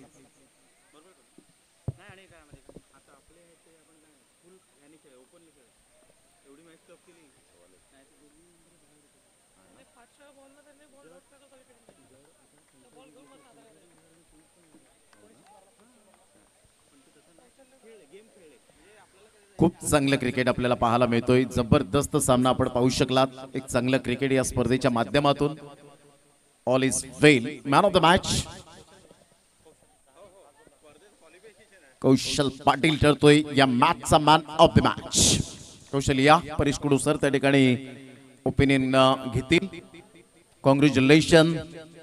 खूप चांगलं क्रिकेट आपल्याला पाहायला मिळतोय. जबरदस्त सामना आपण पाहू शकलात. एक चांगलं क्रिकेट या स्पर्धेच्या माध्यमातून. All is well. Man of the match Kaushal Patil ठरतोय या मॅचचा man of the match. Kaushal या. परेश कुडू सर त्या ठिकाणी ओपिनियन घेतील. कॉंग्रॅच्युलेशन.